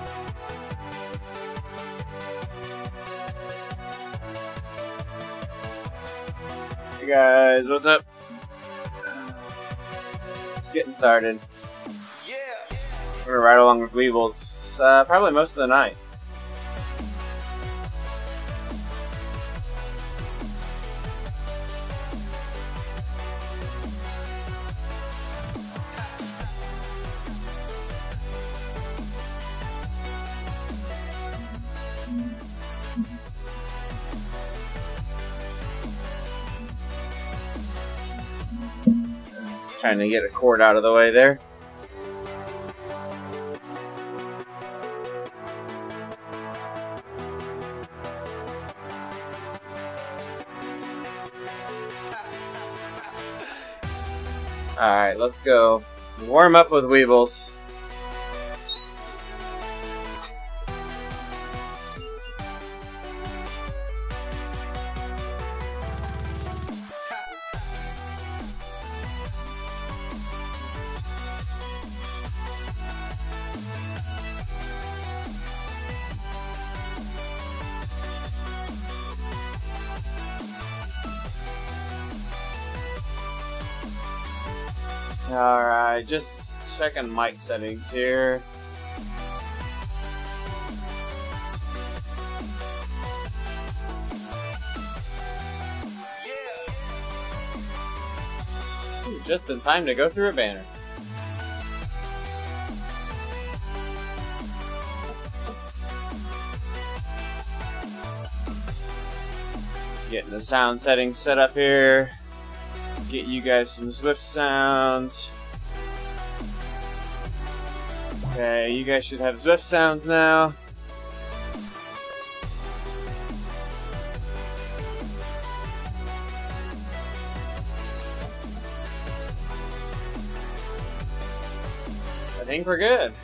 Hey guys, what's up? Just getting started. We're gonna ride along with Weebles, probably most of the night. Trying to get a cord out of the way there. Alright, let's go warm up with Weebles. Alright, just checking mic settings here. Ooh, just in time to go through a banner. Getting the sound settings set up here. Get you guys some Swift sounds. Okay, you guys should have Swift sounds now. I think we're good.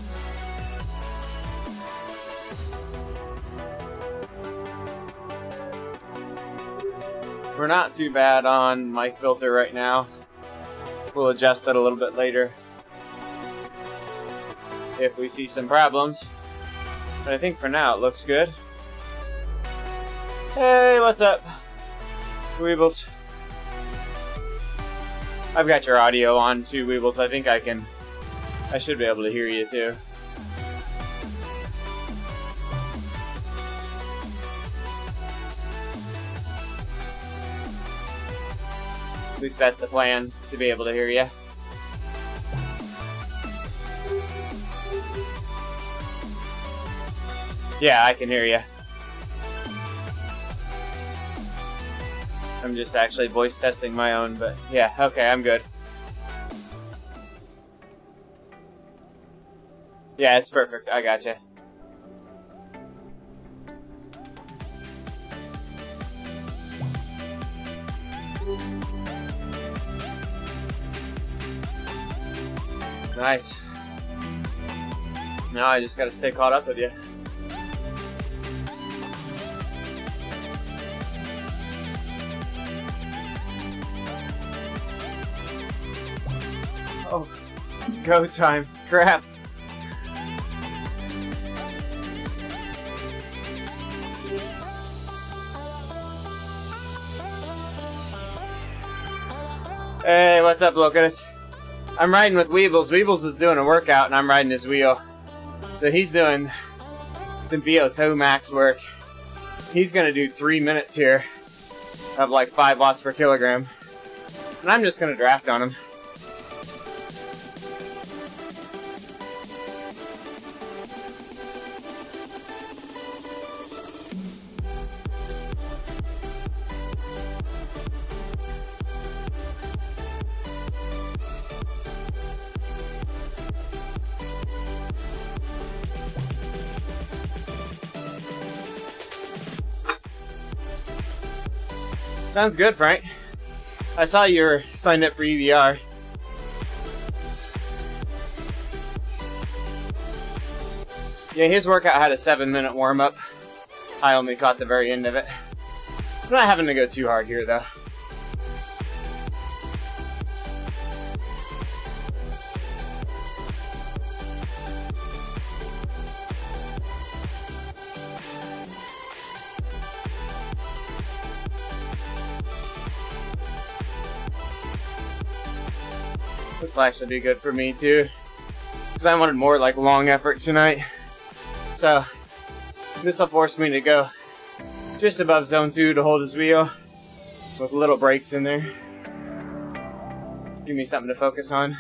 We're not too bad on mic filter right now. We'll adjust it a little bit later if we see some problems. But I think for now it looks good. Hey, what's up, Weebles? I've got your audio on too, Weebles. I think I should be able to hear you too. At least that's the plan, to be able to hear you. Yeah, I can hear you. I'm just actually voice testing my own, but yeah, okay, I'm good. Yeah, it's perfect. I gotcha. Nice. Now I just gotta stay caught up with you. Oh, go time. Crap. Hey, what's up, Locust? I'm riding with Weebles. Weebles is doing a workout and I'm riding his wheel. So he's doing some VO2 max work. He's gonna do 3 minutes here of like 5 watts per kilogram. And I'm just gonna draft on him. Sounds good, Frank. I saw you were signed up for EVR. Yeah, his workout had a 7-minute warm-up. I only caught the very end of it. I'm not having to go too hard here, though. This will actually be good for me too, because I wanted more like long effort tonight. So this will force me to go just above zone 2 to hold his wheel with little breaks in there. Give me something to focus on.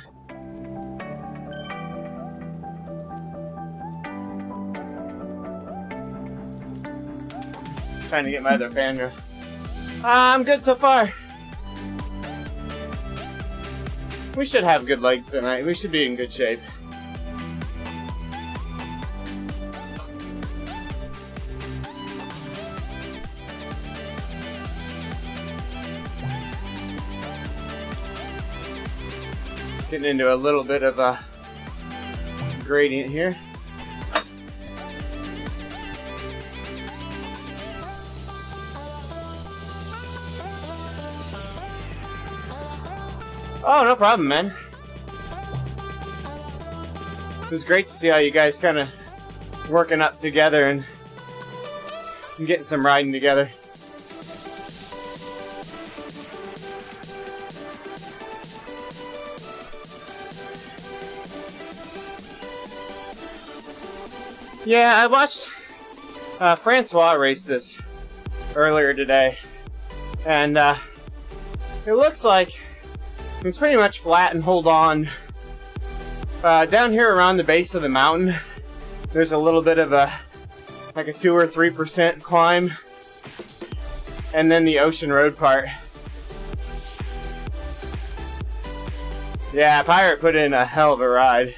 Trying to get my other fan to... I'm good so far. We should have good legs tonight. We should be in good shape. Getting into a little bit of a gradient here. Oh, no problem, man. It was great to see how you guys kind of working up together and getting some riding together. Yeah, I watched Francois race this earlier today, and it looks like it's pretty much flat and hold on. Down here around the base of the mountain, there's a little bit of a, like a 2 or 3% climb, and then the ocean road part. Yeah, Pirate put in a hell of a ride.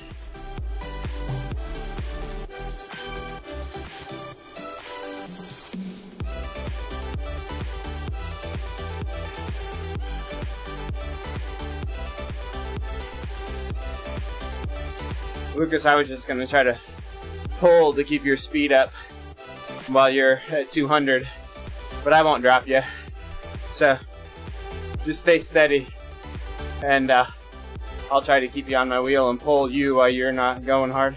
Lucas, I was just going to try to pull to keep your speed up while you're at 200, but I won't drop you. So, just stay steady, and I'll try to keep you on my wheel and pull you while you're not going hard.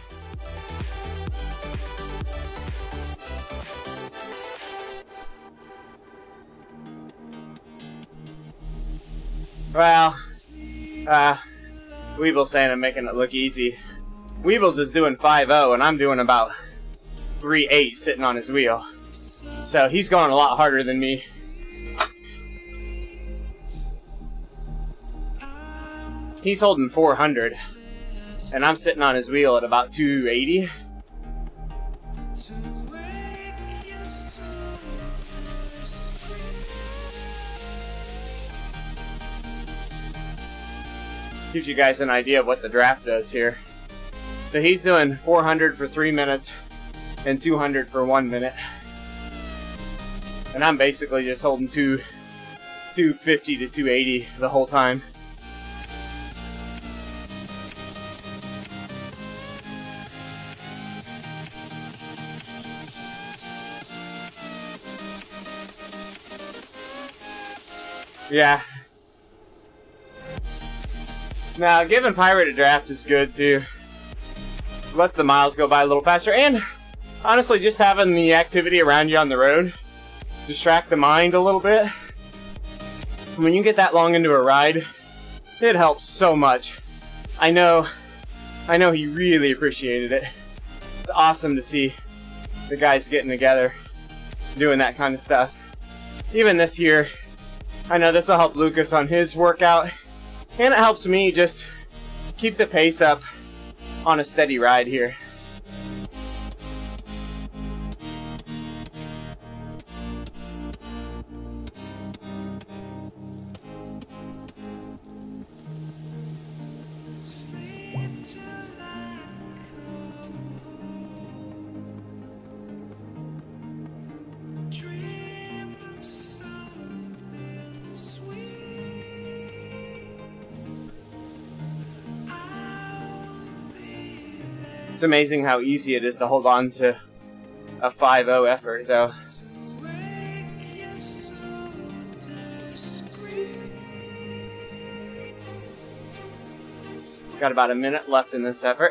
Well, Weeble's saying I'm making it look easy. Weebles is doing 5.0 and I'm doing about 3.8 sitting on his wheel. So he's going a lot harder than me. He's holding 400 and I'm sitting on his wheel at about 280. Gives you guys an idea of what the draft does here. So he's doing 400 for 3 minutes and 200 for 1 minute. And I'm basically just holding 250 to 280 the whole time. Yeah. Now, giving Pirate a draft is good too. Lets the miles go by a little faster, and honestly, just having the activity around you on the road distract the mind a little bit. When you get that long into a ride, it helps so much. I know he really appreciated it. It's awesome to see the guys getting together, doing that kind of stuff. Even this year, I know this will help Lucas on his workout, and it helps me just keep the pace up on a steady ride here. It's amazing how easy it is to hold on to a 5.0 effort, though. Got about a minute left in this effort.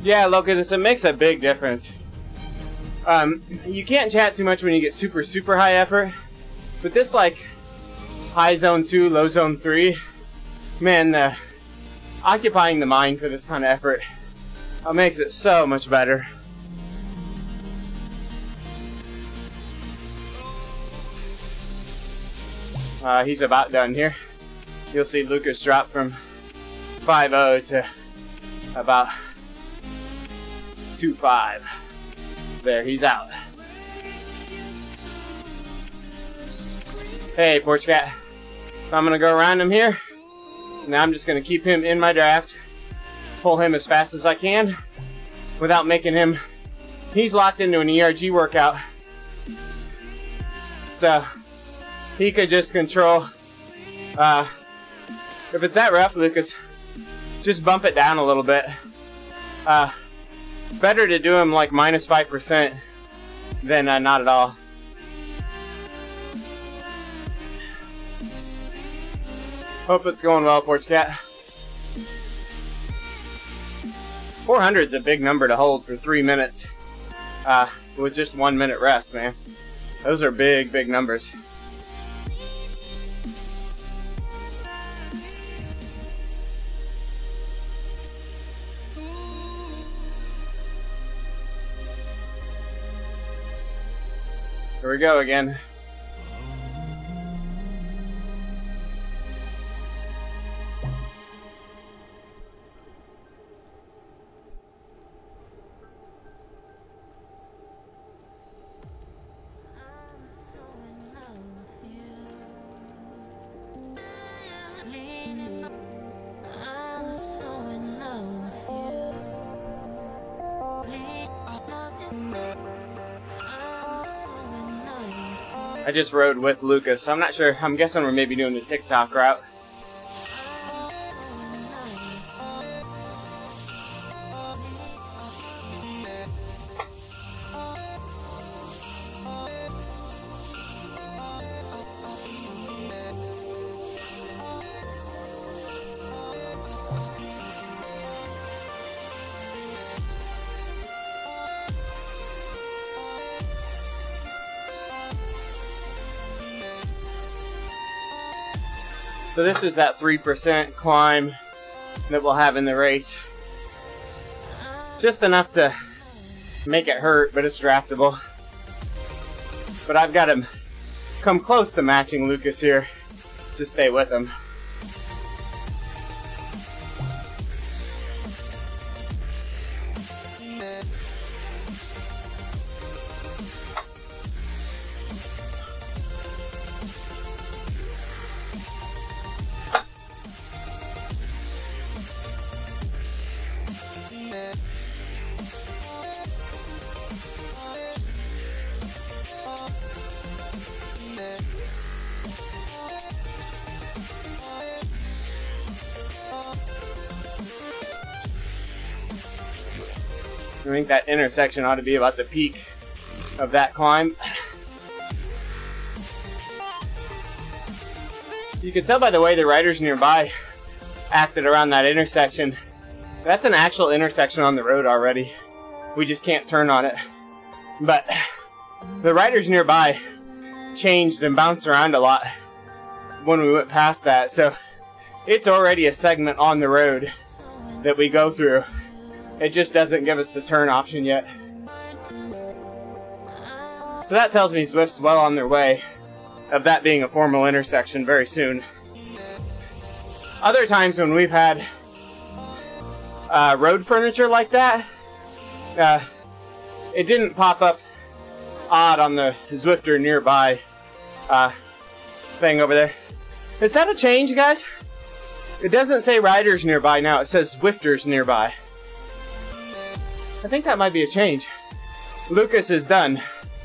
Yeah, Locus, it makes a big difference. You can't chat too much when you get super, super high effort. But this, like, high zone 2, low zone 3, man, occupying the mind for this kind of effort makes it so much better. He's about done here. You'll see Lucas drop from 5-0 to about 2-5. There, he's out. Hey, Porch Cat. So I'm going to go around him here. Now I'm just going to keep him in my draft. Pull him as fast as I can without making him... He's locked into an ERG workout. So he could just control... if it's that rough, Lucas, just bump it down a little bit. Better to do him like minus 5% than not at all. Hope it's going well, Porch Cat. 400 is a big number to hold for 3 minutes with just 1 minute rest, man. Those are big, big numbers. Here we go again. I just rode with Lucas, so I'm not sure. I'm guessing we're maybe doing the TikTok route. So this is that 3% climb that we'll have in the race. Just enough to make it hurt, but it's draftable. But I've got him come close to matching Lucas here. Just stay with him. I think that intersection ought to be about the peak of that climb. You can tell by the way the riders nearby acted around that intersection. That's an actual intersection on the road already. We just can't turn on it. But the riders nearby changed and bounced around a lot when we went past that. So it's already a segment on the road that we go through. It just doesn't give us the turn option yet. So that tells me Zwift's well on their way of that being a formal intersection very soon. Other times when we've had road furniture like that, it didn't pop up odd on the Zwifter nearby thing over there. Is that a change, guys? It doesn't say riders nearby now, it says Zwifters nearby. I think that might be a change. Lucas is done.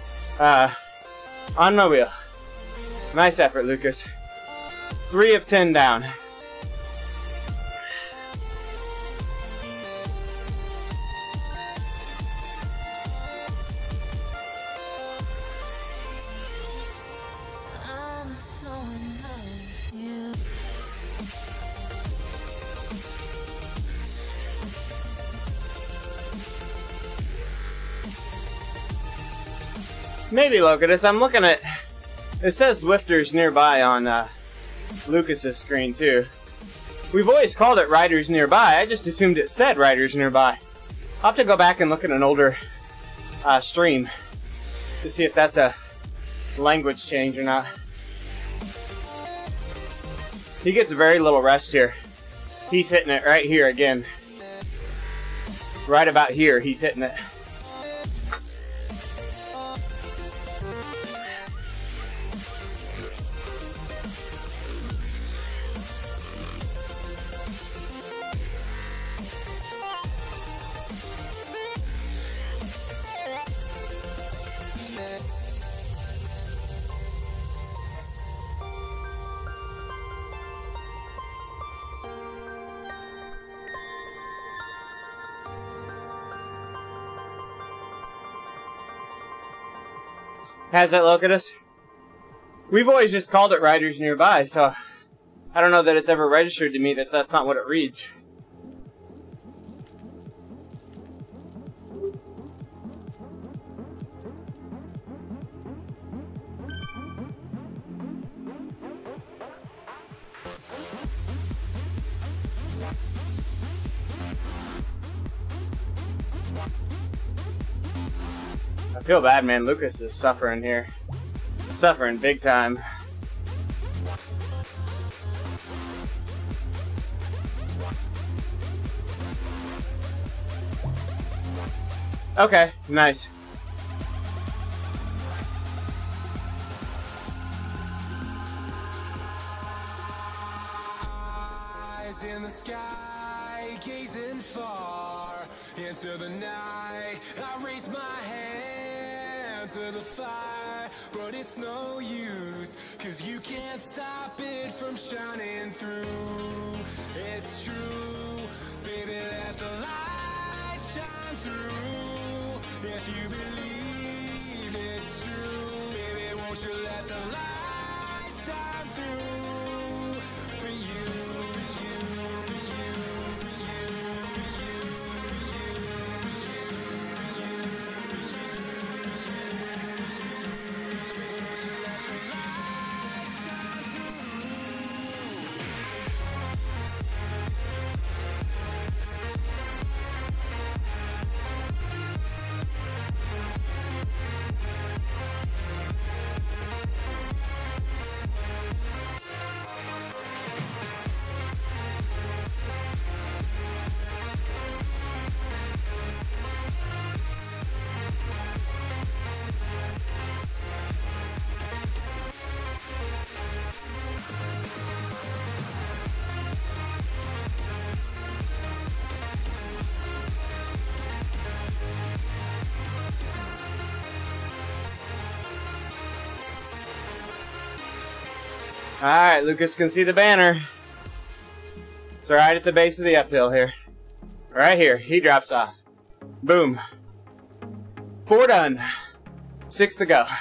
On my wheel. Nice effort, Lucas. 3 of 10 down. Maybe Locatus. I'm looking at... It says Zwifters nearby on Lucas's screen, too. We've always called it Riders Nearby. I just assumed it said Riders Nearby. I'll have to go back and look at an older stream to see if that's a language change or not. He gets very little rest here. He's hitting it right here again. Right about here, he's hitting it. Has that, Locatus? We've always just called it Riders Nearby, so I don't know that it's ever registered to me that that's not what it reads. I feel bad, man. Lucas is suffering here. Suffering big time. Okay, nice. Eyes in the sky, gazing far into the night. I raise my hand to the fire, but it's no use, 'cause you can't stop it from shining through. It's true, baby, let the light shine through. If you believe it's true, baby, won't you let the light shine through for you, for you, for you, for you, for you, for you, for you. Won't you let the light shine through? Alright, Lucas can see the banner. It's right at the base of the uphill here. Right here. He drops off. Boom. 4 done. 6 to go.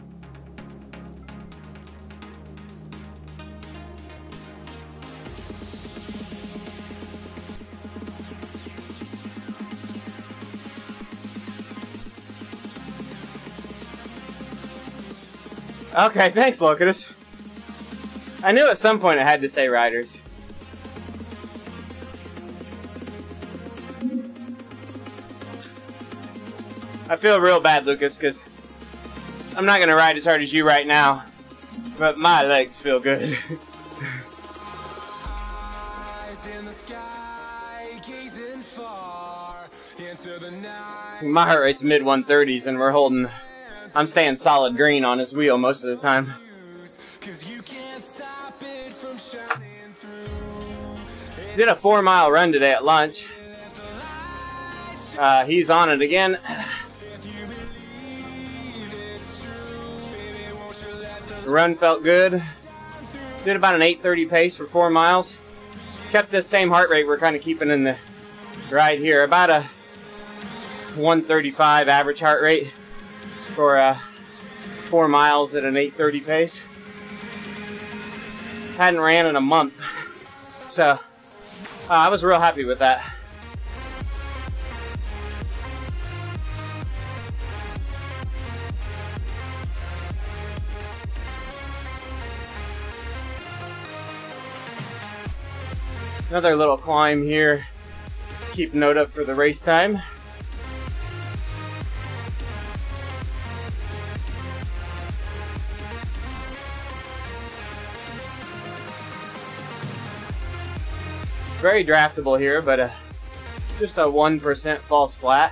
Okay, thanks, Locatus. I knew at some point it had to say Riders. I feel real bad, Lucas, because I'm not going to ride as hard as you right now, but my legs feel good. Eyes in the sky, gazing far into the night. My heart rate's mid 130s, and we're holding... I'm staying solid green on his wheel most of the time. 'Cause you can't stop it from shining through. Did a 4-mile run today at lunch. He's on it again. The run felt good. Did about an 8:30 pace for 4 miles. Kept this same heart rate we're kind of keeping in the ride here. About a 135 average heart rate for 4 miles at an 8:30 pace. Hadn't ran in a month. So I was real happy with that. Another little climb here. Keep note of for the race time. Very draftable here, but just a 1% false flat.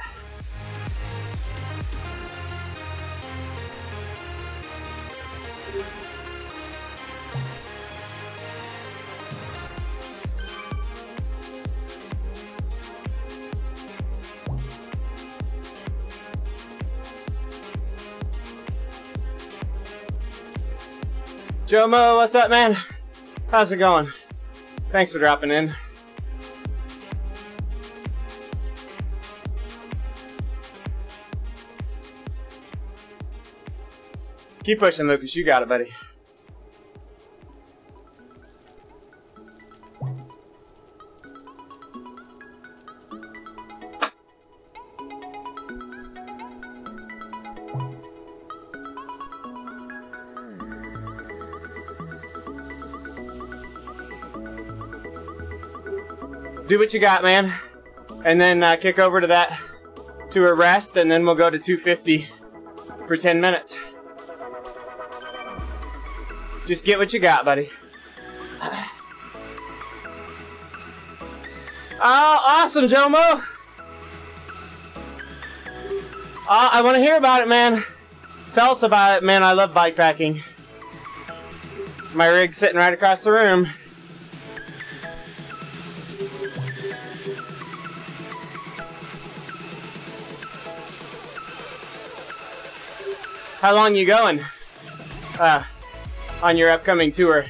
Joe Mo, what's up, man? How's it going? Thanks for dropping in. Keep pushing, Lucas. You got it, buddy. Do what you got, man. And then kick over to that, to a rest, and then we'll go to 250 for 10 minutes. Just get what you got, buddy. Oh, awesome, Jomo! Oh, I want to hear about it, man. Tell us about it, man. I love bikepacking. My rig's sitting right across the room. How long you going? On your upcoming tour?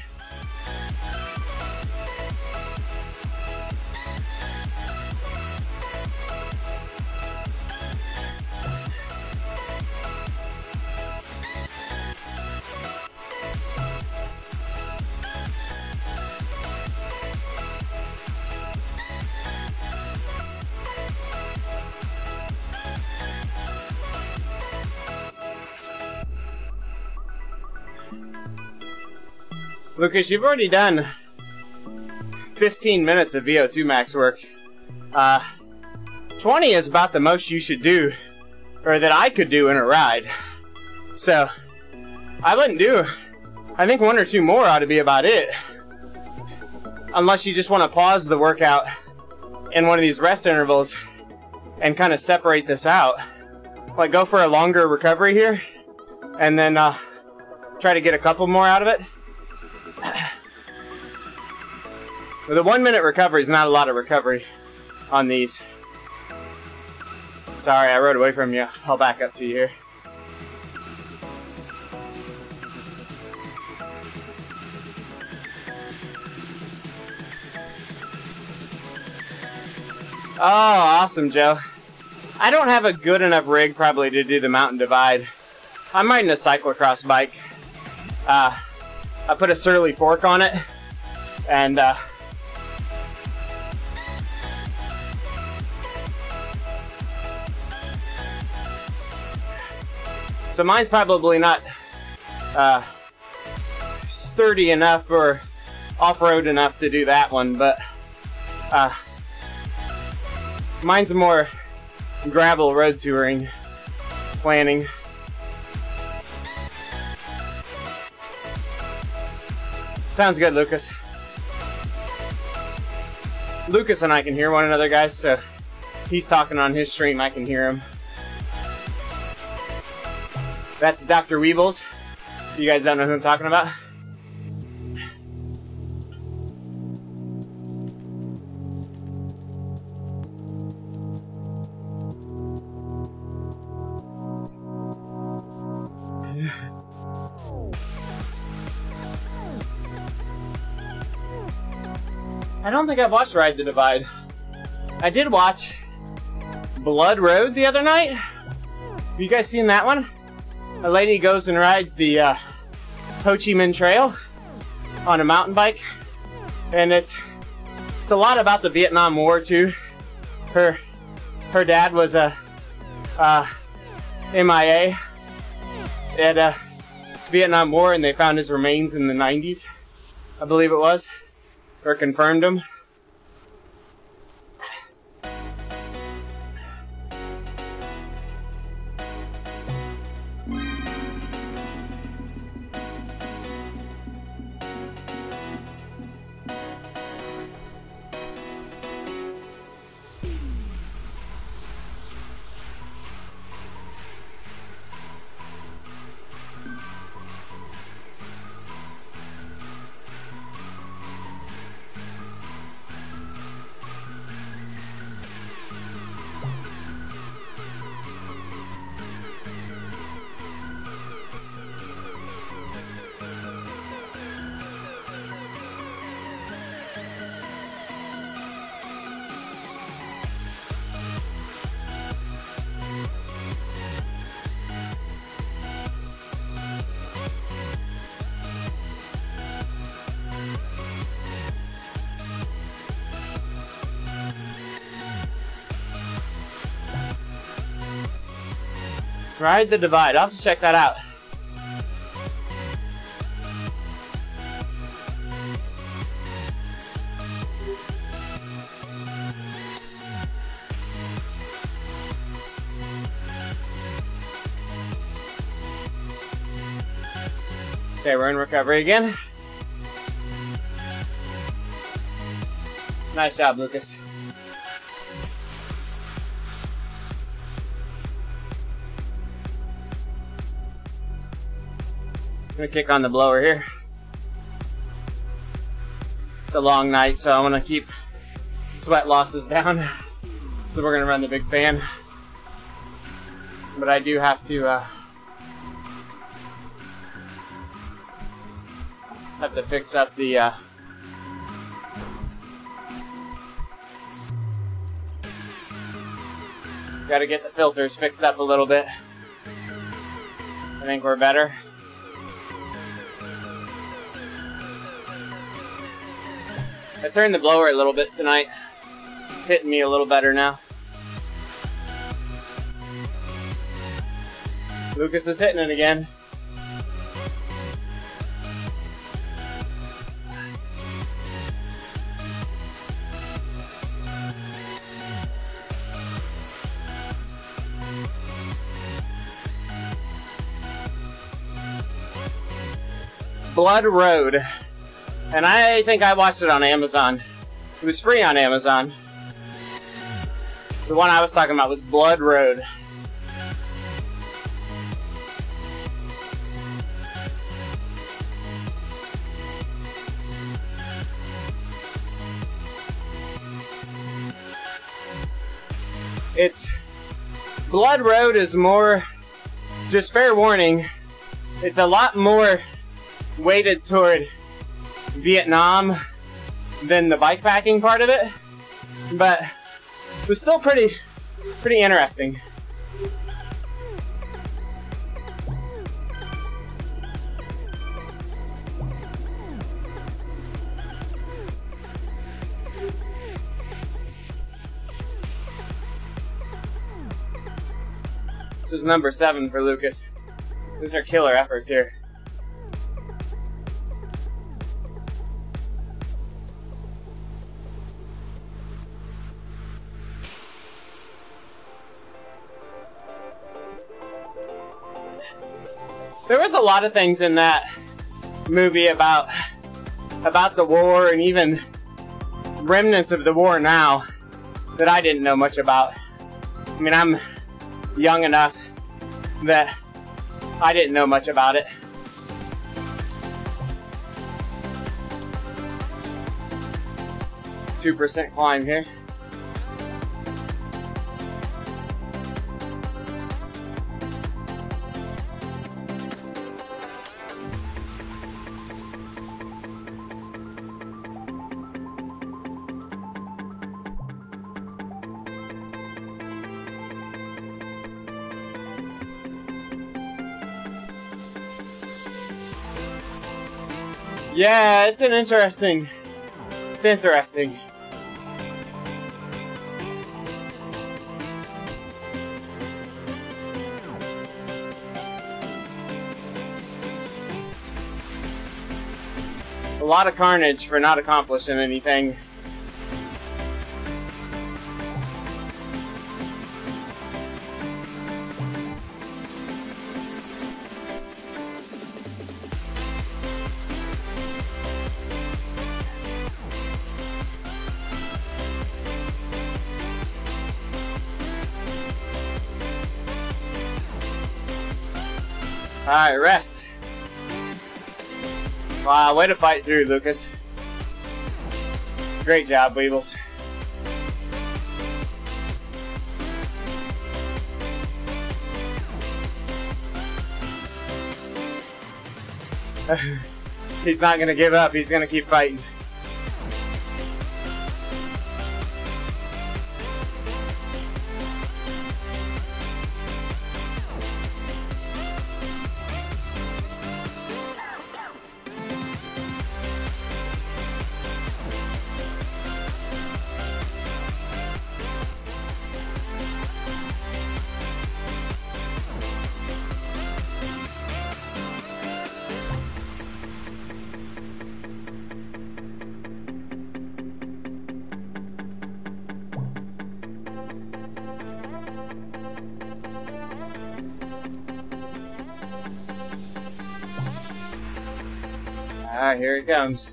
Lucas, you've already done 15 minutes of VO2 max work. 20 is about the most you should do, or that I could do in a ride. So, I wouldn't do, I think 1 or 2 more ought to be about it. Unless you just want to pause the workout in one of these rest intervals and kind of separate this out. Like go for a longer recovery here, and then try to get a couple more out of it. With a 1 minute recovery is not a lot of recovery on these. Sorry, I rode away from you. I'll back up to you here. Oh, awesome, Joe. I don't have a good enough rig probably to do the mountain divide. I'm riding a cyclocross bike. I put a Surly fork on it, and so mine's probably not sturdy enough or off-road enough to do that one, but mine's more gravel road touring planning. Sounds good, Lucas. Lucas and I can hear one another, guys, so he's talking on his stream, I can hear him. That's Dr. Weebles. You guys don't know who I'm talking about? I don't think I've watched Ride the Divide. I did watch Blood Road the other night. Have you guys seen that one? A lady goes and rides the Ho Chi Minh Trail on a mountain bike, and it's a lot about the Vietnam War too. Her dad was a MIA at Vietnam War, and they found his remains in the 90s, I believe it was, or confirmed him. Ride the Divide. I'll have to check that out. Okay, we're in recovery again. Nice job, Lucas. I'm gonna kick on the blower here. It's a long night, so I want to keep sweat losses down. So we're gonna run the big fan. But I do have to fix up the gotta get the filters fixed up a little bit. I think we're better. I turned the blower a little bit tonight. It's hitting me a little better now. Lucas is hitting it again. Blood Road. And I think I watched it on Amazon. It was free on Amazon. The one I was talking about was Blood Road. Blood Road is more, just fair warning, it's a lot more weighted toward Vietnam than the bikepacking part of it, but it was still pretty interesting. This is number 7 for Lucas. These are killer efforts here. There was a lot of things in that movie about the war and even remnants of the war now that I didn't know much about. I mean, I'm young enough that I didn't know much about it. %2 climb here. Yeah, it's interesting. A lot of carnage for not accomplishing anything. Alright, rest. Wow, way to fight through, Lucas. Great job, Weebles. He's not gonna give up, he's gonna keep fighting. Ah, here it comes.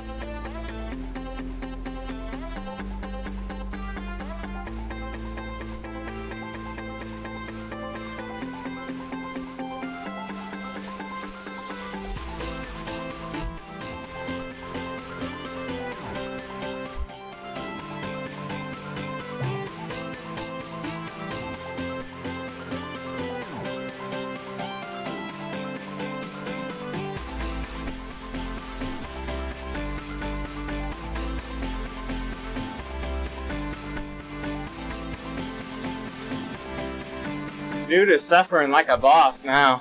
Dude is suffering like a boss now.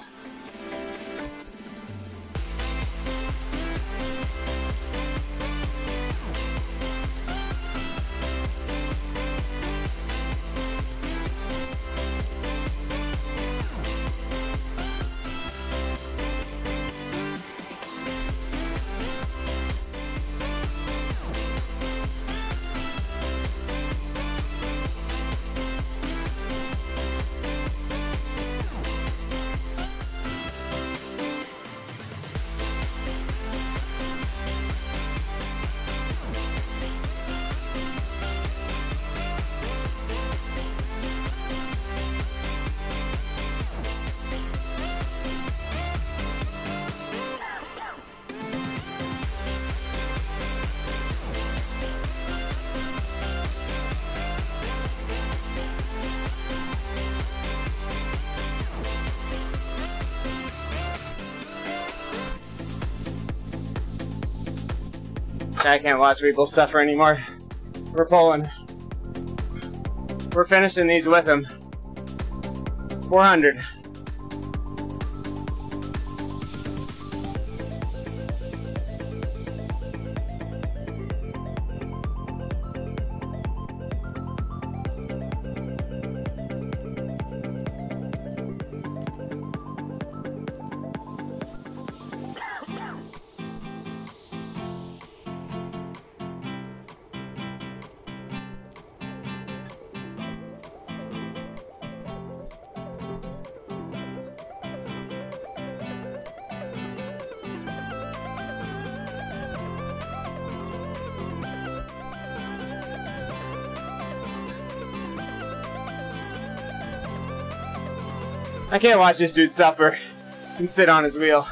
I can't watch Weeble suffer anymore. We're pulling. We're finishing these with him. 400. I can't watch this dude suffer and sit on his wheel.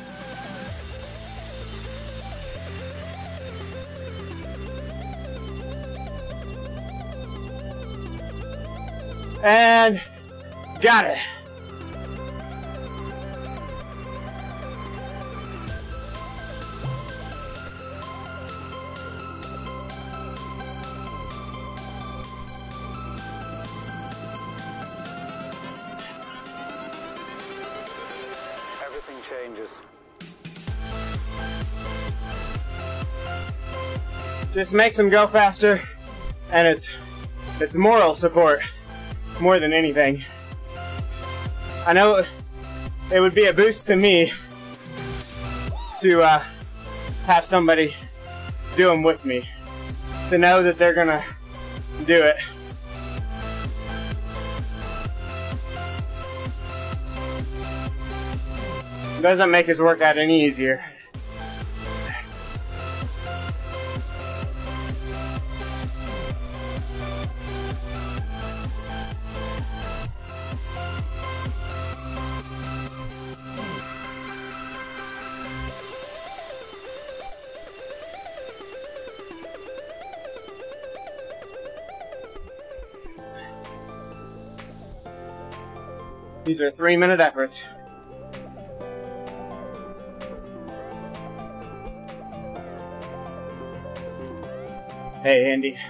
And got it. Everything changes. Just makes him go faster, and it's moral support more than anything. I know it would be a boost to me to have somebody do them with me, to know that they're gonna do it. It doesn't make his workout any easier. These are 3-minute efforts. Hey, Andy.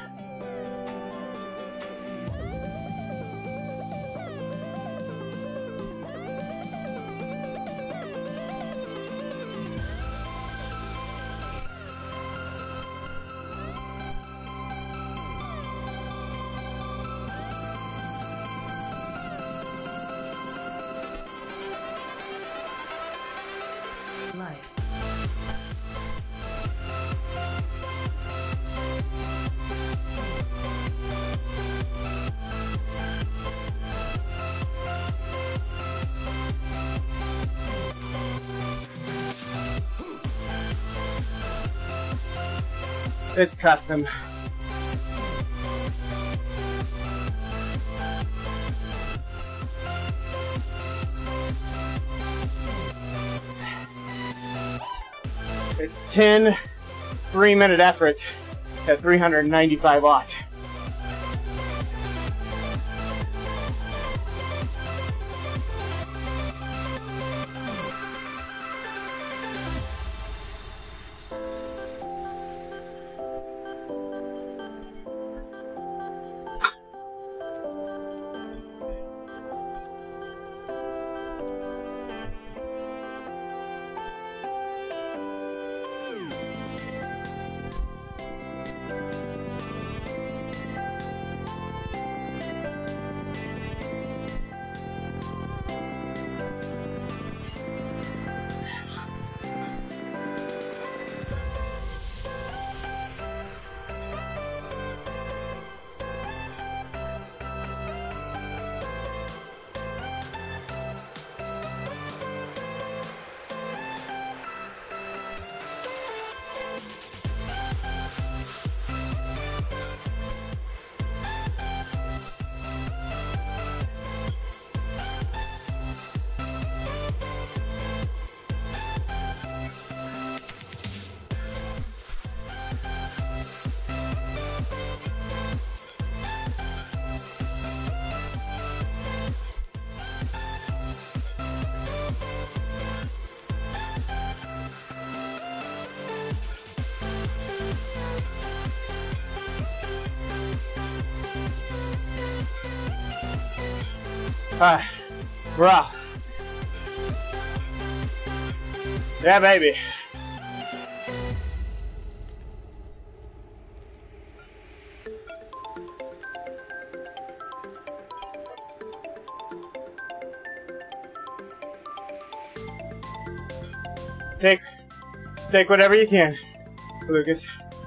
Life. It's custom. It's 10 3-minute efforts at 395 watts. We're off. Yeah, baby. Take whatever you can, Lucas.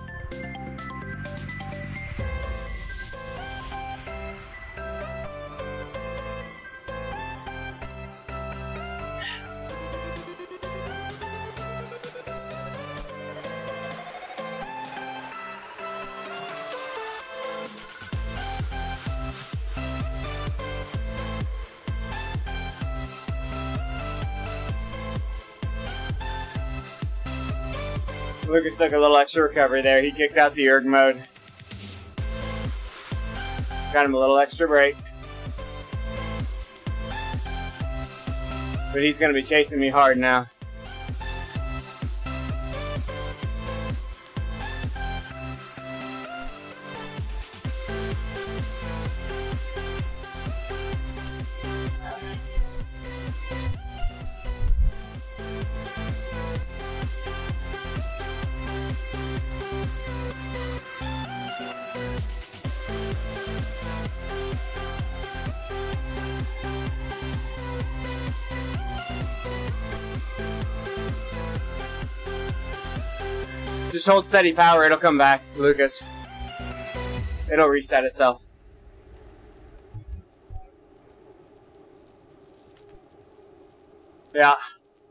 Lucas took a little extra recovery there. He kicked out the erg mode. Got him a little extra break. But he's going to be chasing me hard now. Just hold steady power, it'll come back, Lucas. It'll reset itself. Yeah.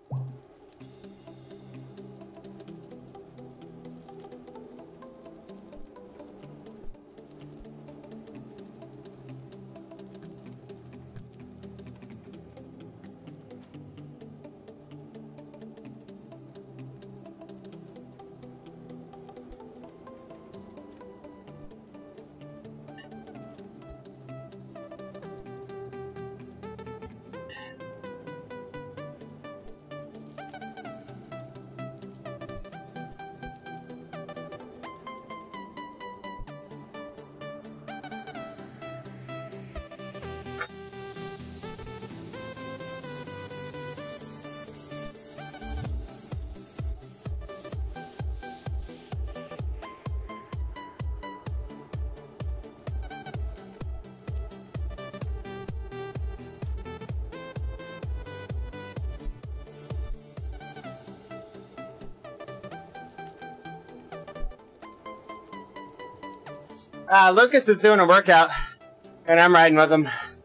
Lucas is doing a workout, and I'm riding with him.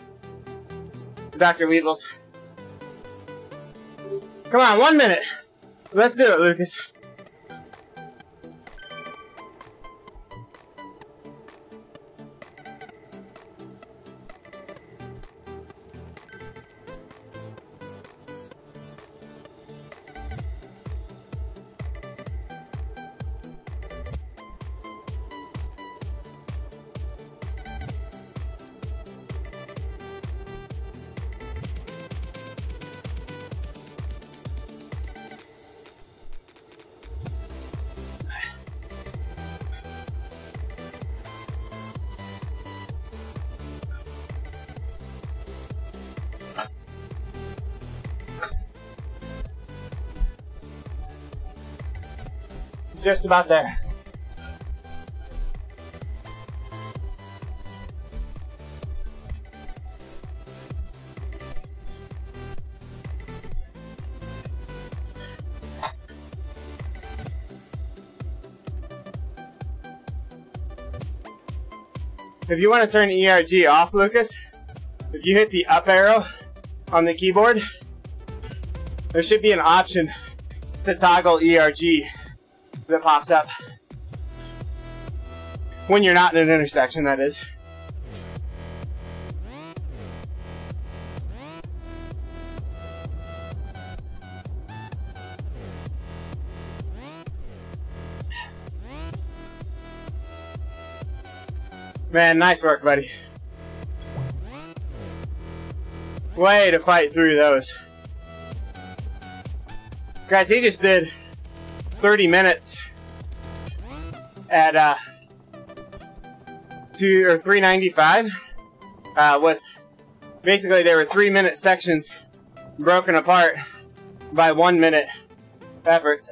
Dr. Weebles. Come on, 1 minute. Let's do it, Lucas. just about there. If you want to turn ERG off, Lucas, if you hit the up arrow on the keyboard, there should be an option to toggle ERG that pops up. When you're not in an intersection, that is. Man, nice work, buddy. Way to fight through those. Guys, he just did 30 minutes at 395 with basically there were 3-minute sections broken apart by 1-minute efforts.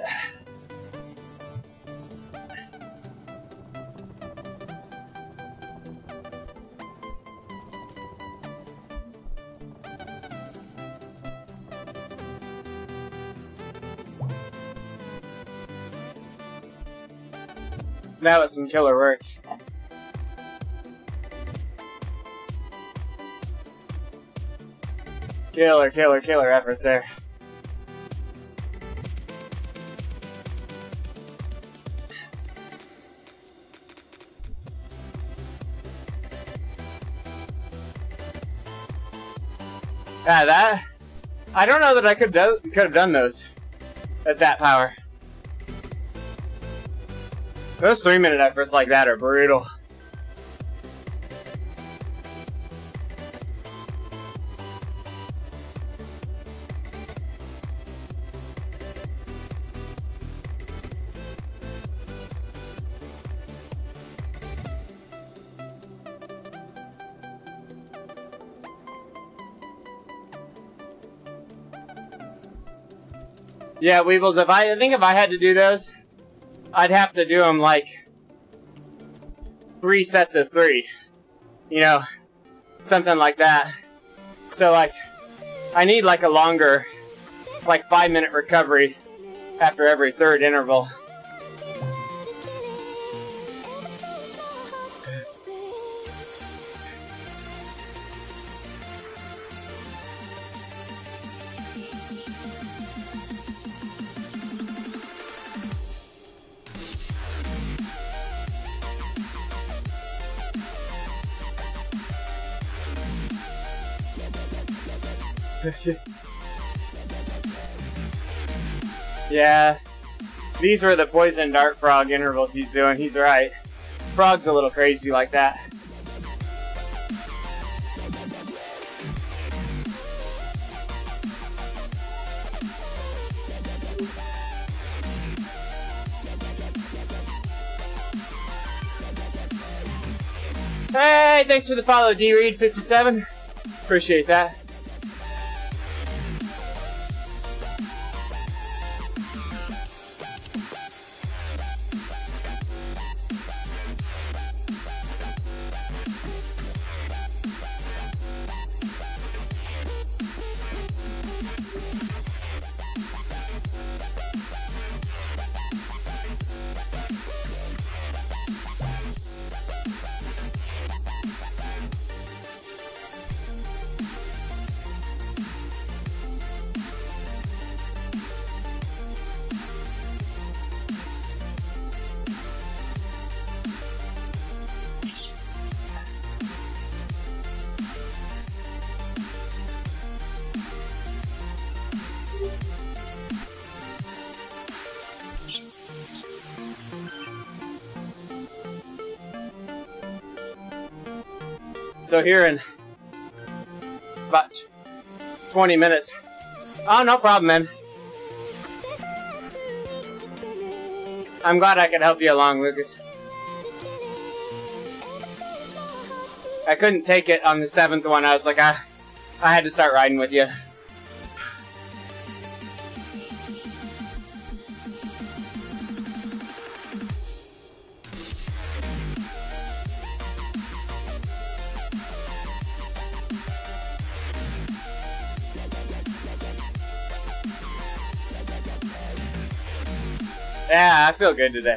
That was some killer work. Killer efforts there. Yeah, that I don't know that I could have done those at that power. Those 3-minute efforts like that are brutal. Yeah, Weebles, I think if I had to do those, I'd have to do them like 3 sets of 3. You know, something like that. So like, I need like a longer, like 5-minute recovery after every 3rd interval. Yeah, these were the poison dart frog intervals he's doing. He's right. Frog's a little crazy like that. Hey, thanks for the follow, D-Reed57. Appreciate that. So here in about 20 minutes. Oh, no problem, man. I'm glad I could help you along, Lucas. I couldn't take it on the 7th one. I was like, I had to start riding with you. Yeah, I feel good today.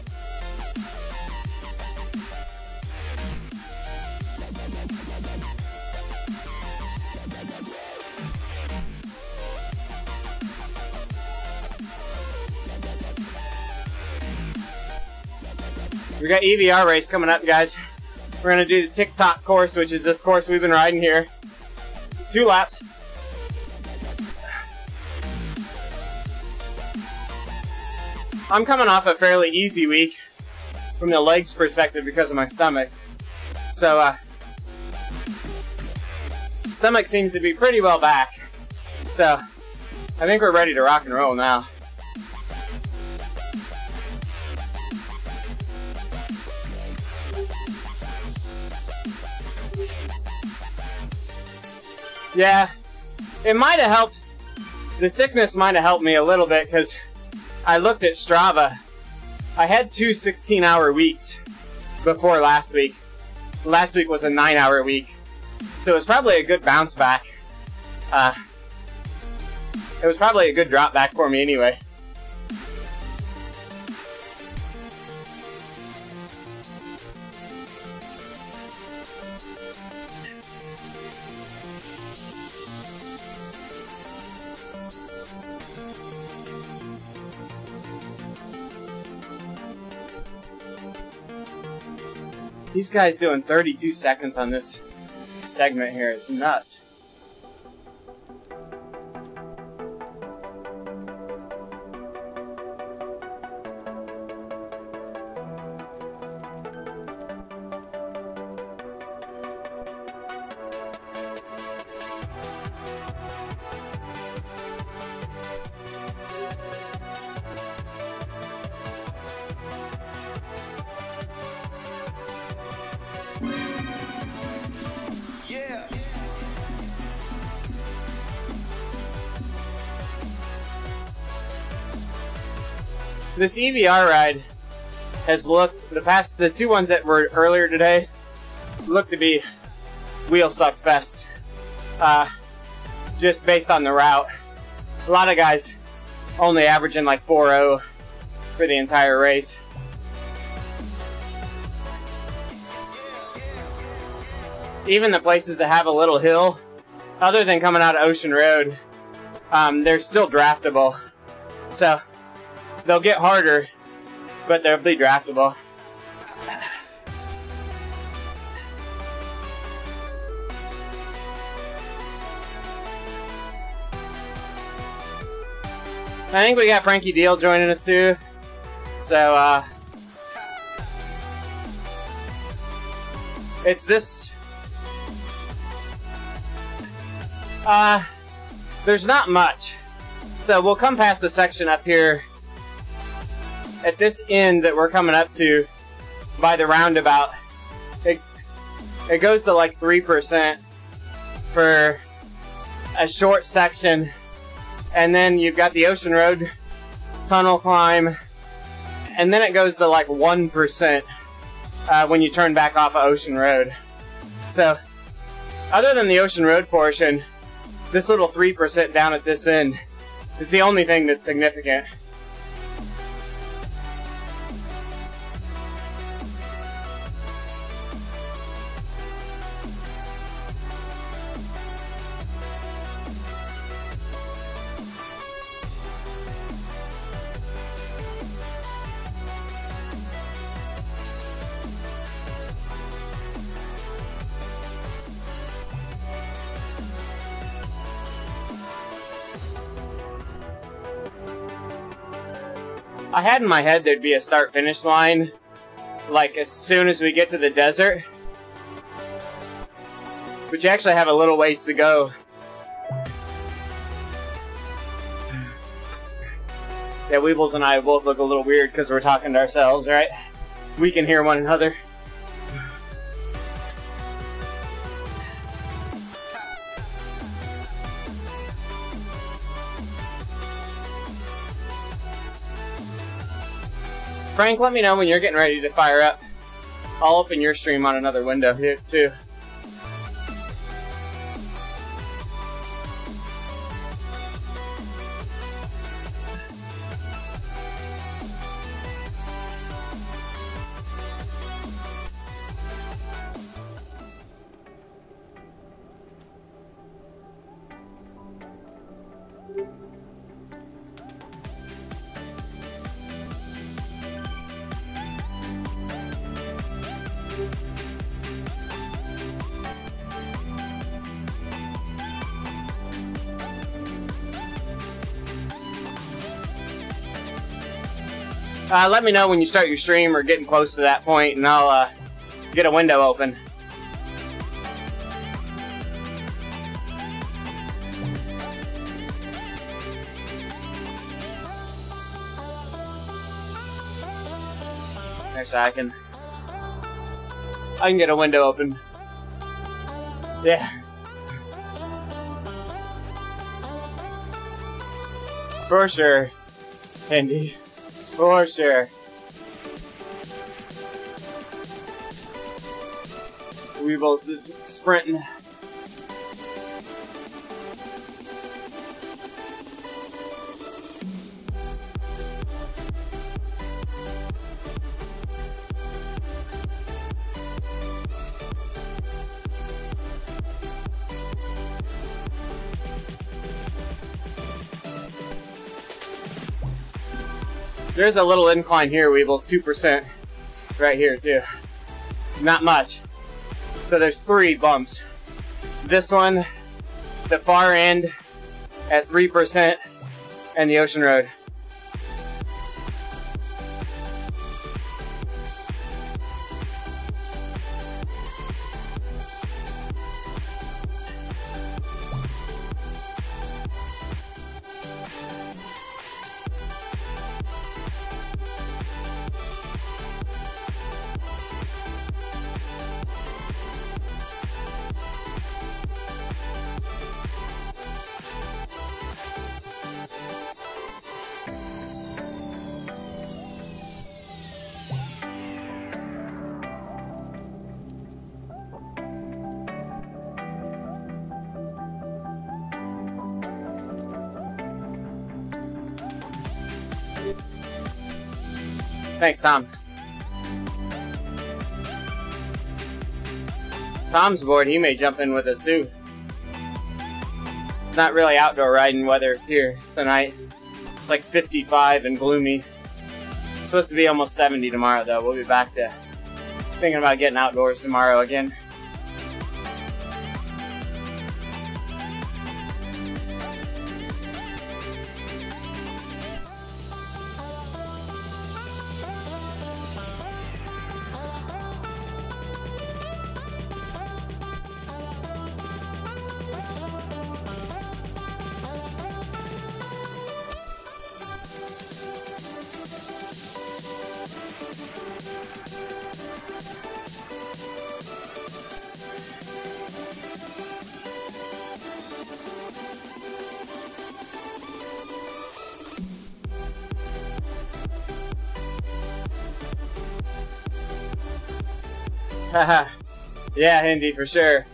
We got EVR race coming up, guys. We're gonna do the Tock course, which is this course we've been riding here. 2 laps. I'm coming off a fairly easy week from the legs perspective because of my stomach. So, stomach seems to be pretty well back. So, I think we're ready to rock and roll now. Yeah, it might have helped. The sickness might have helped me a little bit because I looked at Strava. I had 2 16-hour weeks before last week. Last week was a 9-hour week. So it was probably a good bounce back. It was probably a good drop back for me anyway. These guys doing 32 seconds on this segment here is nuts. This EVR ride has looked, the 2 ones that were earlier today, look to be wheel suck fest. Just based on the route. A lot of guys only averaging like 4.0 for the entire race. Even the places that have a little hill, other than coming out of Ocean Road, they're still draftable. So they'll get harder, but they'll be draftable. I think we got Frankie Deal joining us too. So, it's this. There's not much. So we'll come past the section up here at this end that we're coming up to by the roundabout. It goes to like 3% for a short section, and then you've got the Ocean Road tunnel climb, and then it goes to like 1% when you turn back off of Ocean Road. So other than the Ocean Road portion, this little 3% down at this end is the only thing that's significant. I had in my head there'd be a start-finish line, like as soon as we get to the desert. But you actually have a little ways to go. Yeah, Weebles and I both look a little weird because we're talking to ourselves, right? We can hear one another. Frank, let me know when you're getting ready to fire up. I'll open your stream on another window here, too. Let me know when you start your stream or getting close to that point, and I'll get a window open. Actually, I can get a window open. Yeah. For sure, Andy. For sure. Weeble is sprinting. There's a little incline here, Weebles, 2% right here too. Not much. So there's 3 bumps. This one, the far end at 3%, and the Ocean Road. Thanks, Tom. Tom's bored. He may jump in with us, too. Not really outdoor riding weather here tonight. It's like 55 and gloomy. It's supposed to be almost 70 tomorrow, though. We'll be back to thinking about getting outdoors tomorrow again. Haha. Yeah, Hindi, for sure.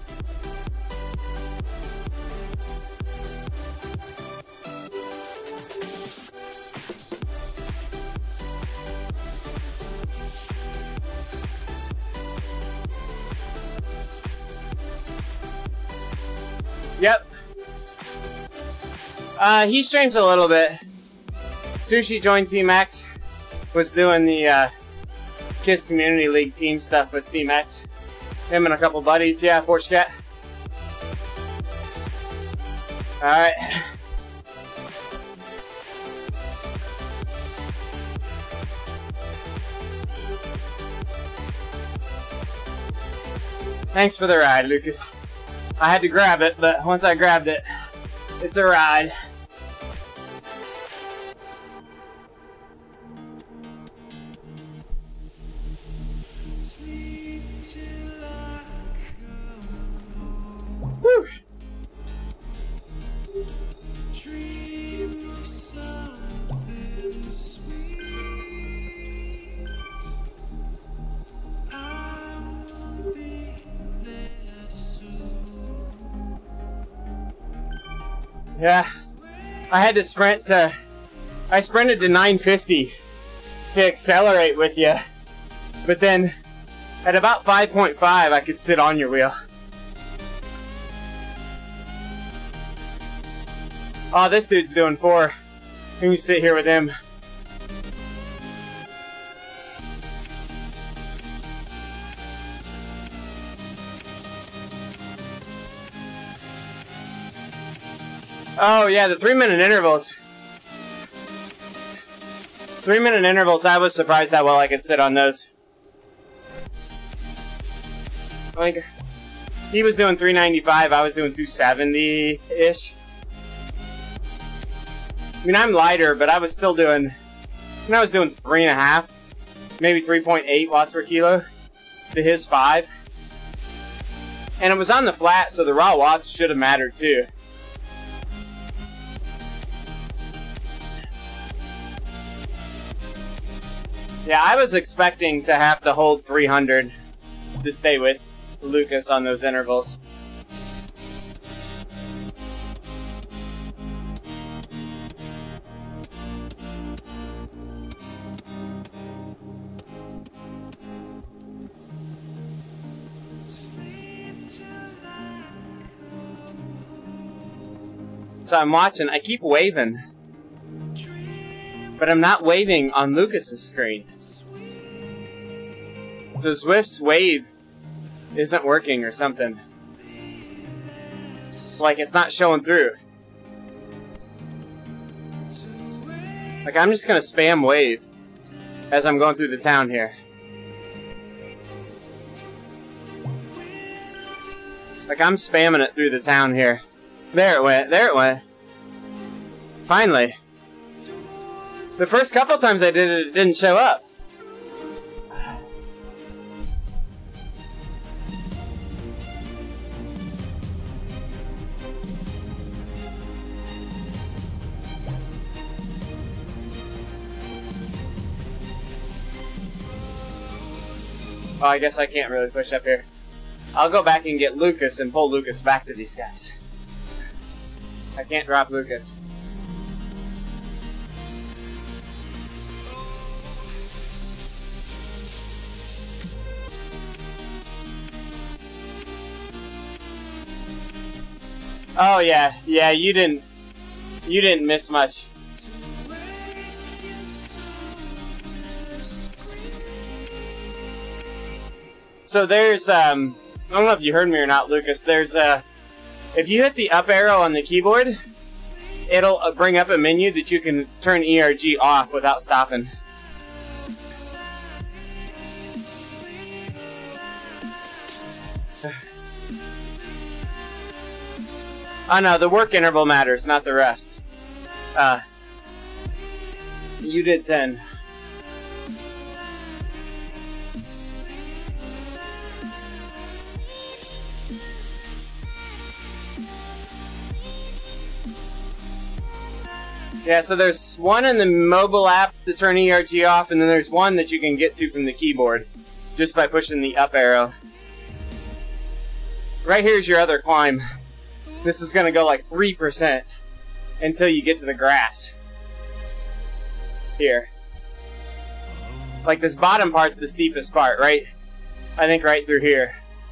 Yep. He streams a little bit. Sushi joined Team X. Was doing the KISS Community League team stuff with Team X. Him and a couple buddies. Yeah, Forge Cat. Alright. Thanks for the ride, Lucas. I had to grab it, but once I grabbed it, it's a ride. Whew. Yeah, I had to sprint to, I sprinted to 950 to accelerate with you, but then at about 5.5 I could sit on your wheel. Oh, this dude's doing 4. Can you sit here with him? Oh yeah, the 3-minute intervals. 3-minute intervals, I was surprised how well I could sit on those. Like, he was doing 395, I was doing 270-ish. I mean, I'm lighter, but I was still doing, I was doing 3.5, maybe 3.8 watts per kilo to his 5. And it was on the flat, so the raw watts should have mattered too. Yeah, I was expecting to have to hold 300 to stay with Lucas on those intervals. So I'm watching, I keep waving, but I'm not waving on Lucas's screen. So Zwift's wave isn't working or something. Like, it's not showing through. Like, I'm just gonna spam wave as I'm going through the town here. Like, I'm spamming it through the town here. There it went, there it went. Finally. The first couple times I did it, it didn't show up. Oh, I guess I can't really push up here. I'll go back and get Lucas and pull Lucas back to these guys. I can't drop Lucas. Oh yeah, yeah, you didn't miss much. So there's, I don't know if you heard me or not, Lucas, there's, if you hit the up arrow on the keyboard, it'll bring up a menu that you can turn ERG off without stopping. Oh no, the work interval matters, not the rest. You did 10. Yeah, so there's one in the mobile app to turn ERG off, and then there's one that you can get to from the keyboard just by pushing the up arrow. Right here's your other climb. This is going to go like 3% until you get to the grass. Here. Like this bottom part's the steepest part, right? I think right through here.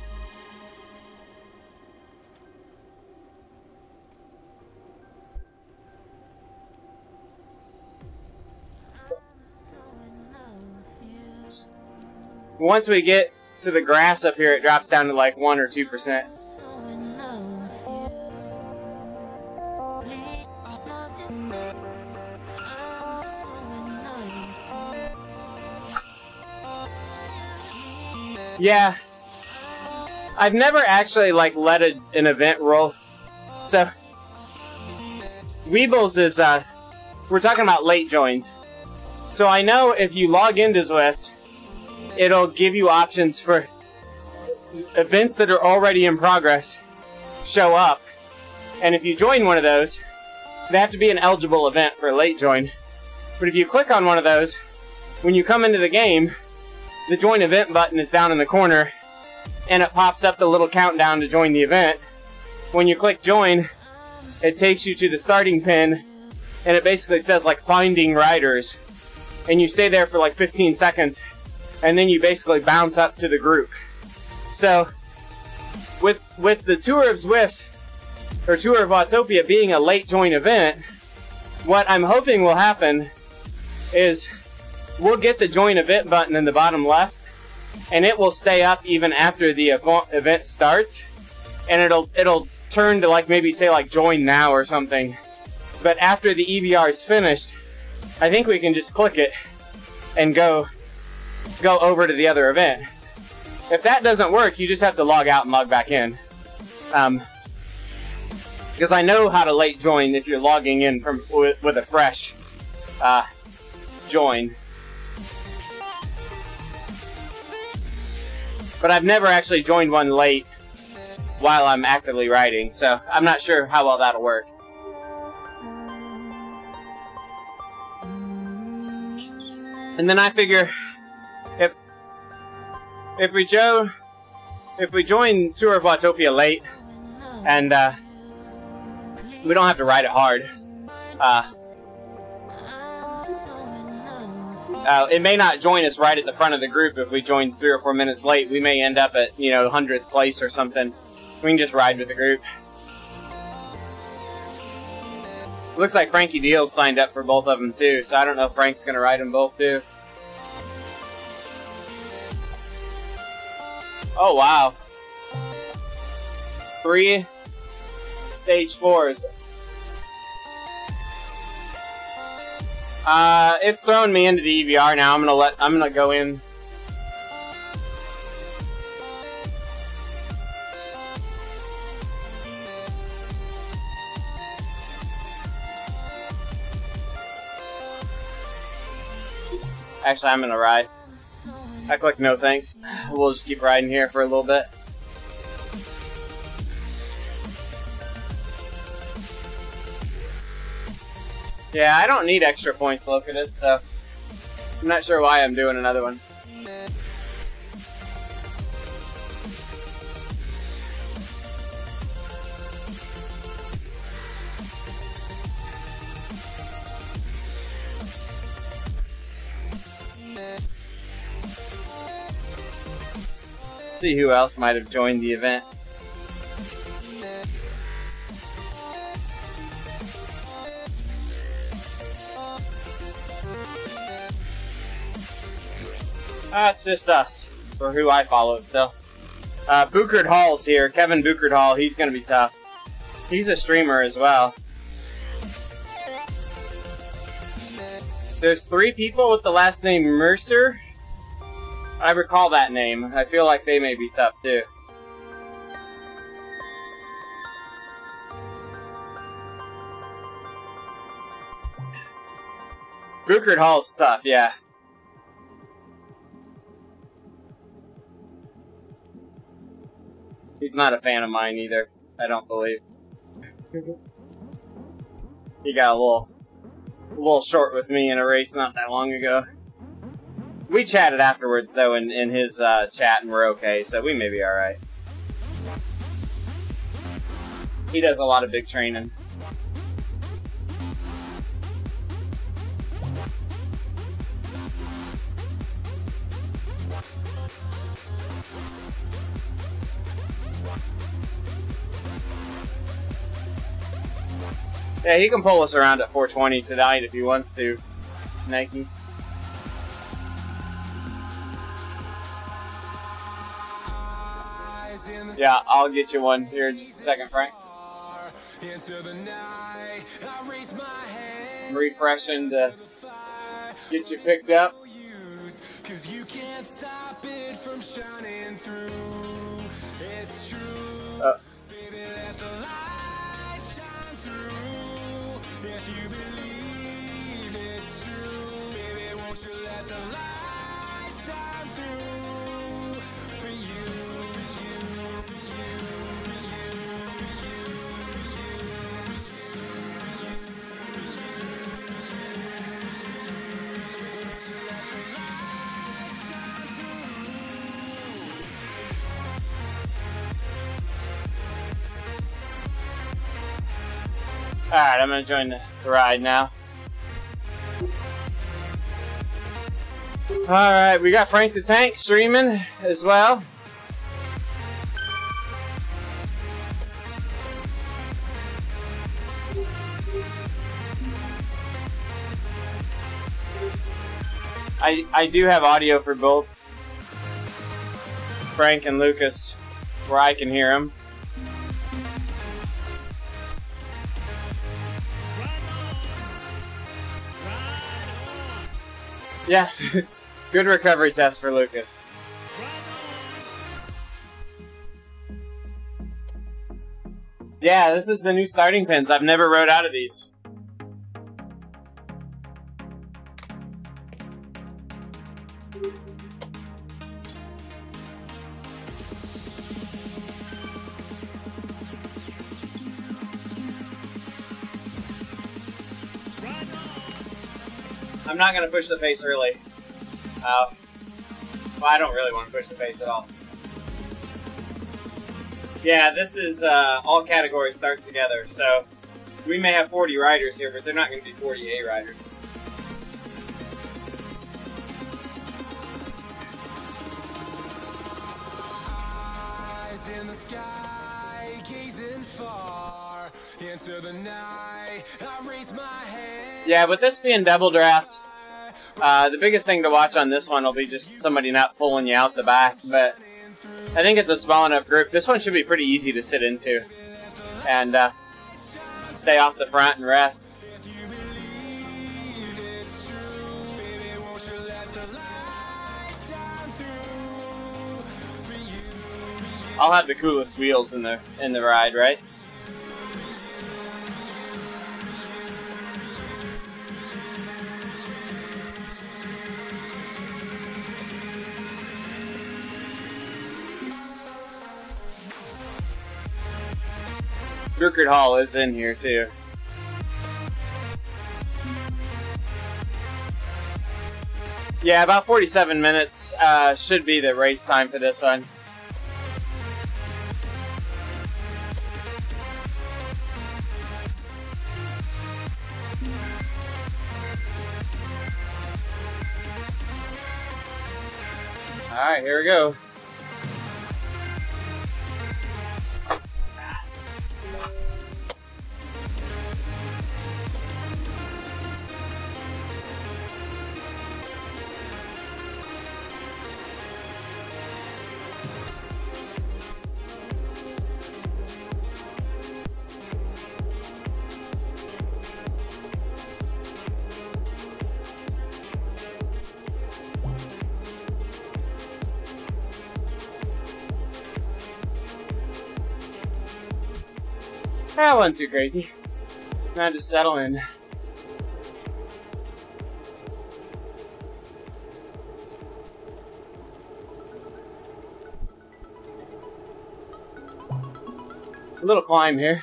Once we get to the grass up here, it drops down to like 1 or 2%. Yeah, I've never actually like let an event roll. So Weebles is we're talking about late joins. So I know if you log into Zwift, it'll give you options for events that are already in progress show up. And if you join one of those, they have to be an eligible event for a late join. But if you click on one of those, when you come into the game, the join event button is down in the corner and it pops up the little countdown to join the event. When you click join, it takes you to the starting pin and it basically says like finding riders. And you stay there for like 15 seconds and then you basically bounce up to the group. So with the Tour of Zwift or Tour of Autopia being a late join event, what I'm hoping will happen is we'll get the join event button in the bottom left and it will stay up even after the event starts, and it'll turn to like maybe say like join now or something. But after the EBR is finished, I think we can just click it and go over to the other event. If that doesn't work, you just have to log out and log back in. Because I know how to late join if you're logging in with a fresh join. But I've never actually joined one late while I'm actively writing, so I'm not sure how well that'll work. And then I figure if we join Tour of Watopia late and we don't have to write it hard, it may not join us right at the front of the group if we join 3 or 4 minutes late. We may end up at, 100th place or something. We can just ride with the group. Looks like Frankie Deals signed up for both of them too, so I don't know if Frank's gonna ride them both too. Oh wow. 3 stage 4s. It's throwing me into the EVR now. I'm gonna go in. Actually, I'm gonna ride. I click no thanks. We'll just keep riding here for a little bit. Yeah, I don't need extra points to look at this, so I'm not sure why I'm doing another one. See who else might have joined the event. It's just us, for who I follow still. Buchard Hall's here. Kevin Buchard Hall, he's gonna be tough. He's a streamer as well. There's 3 people with the last name Mercer. I recall that name. I feel like they may be tough too. Buchard Hall's tough, yeah. He's not a fan of mine either, I don't believe. He got a little short with me in a race not that long ago. We chatted afterwards though in his chat and we're okay, so we may be alright. He does a lot of big training. Yeah, he can pull us around at 420 tonight if he wants to, Nike. Yeah, I'll get you one here in just a second, Frank. I'm refreshing to get you picked up. Cause you can't stop it from shining through. It's true. Baby, let the light shine through. If you believe it's true, baby, won't you let the light shine through for you, for you, for you, for you, Alright, I'm going to join the ride now. Alright, we got Frank the Tank streaming as well. I do have audio for both Frank and Lucas where I can hear them. Yeah, good recovery test for Lucas. Yeah, this is the new starting pins. I've never rode out of these. I'm not going to push the pace early. Well, I don't really want to push the pace at all. Yeah, this is all categories start together, so we may have 40 riders here, but they're not going to be 48 riders. Eyes in the sky, gazing far into the night. I raise my hand. Yeah, with this being double draft, the biggest thing to watch on this one will be just somebody not pulling you out the back, but I think it's a small enough group. This one should be pretty easy to sit into and stay off the front and rest. I'll have the coolest wheels in the ride, right? Rupert Hall is in here too. Yeah, about 47 minutes should be the race time for this one. Alright, here we go. That wasn't too crazy. Now just settle in. A little climb here.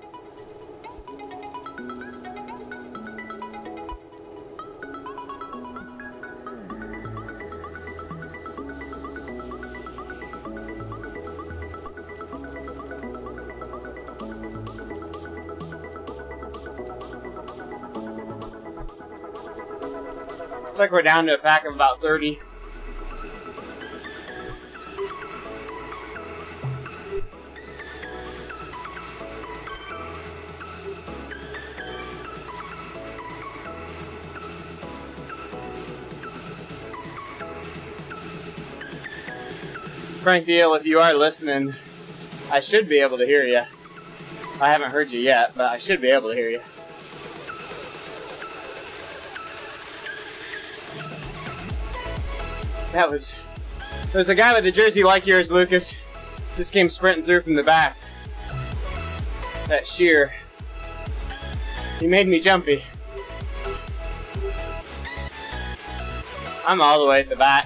Looks like we're down to a pack of about 30. Frank Deal, if you are listening, I should be able to hear you. I haven't heard you yet, but I should be able to hear you. There's a guy with a jersey like yours, Lucas. Just came sprinting through from the back. That sheer. He made me jumpy. I'm all the way at the back.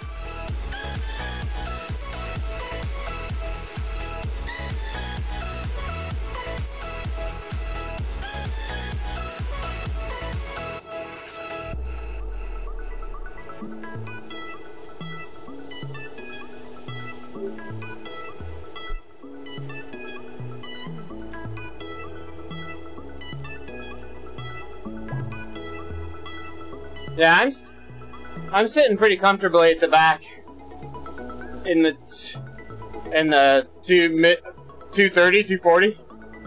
Yeah, I'm sitting pretty comfortably at the back in the 230, 240.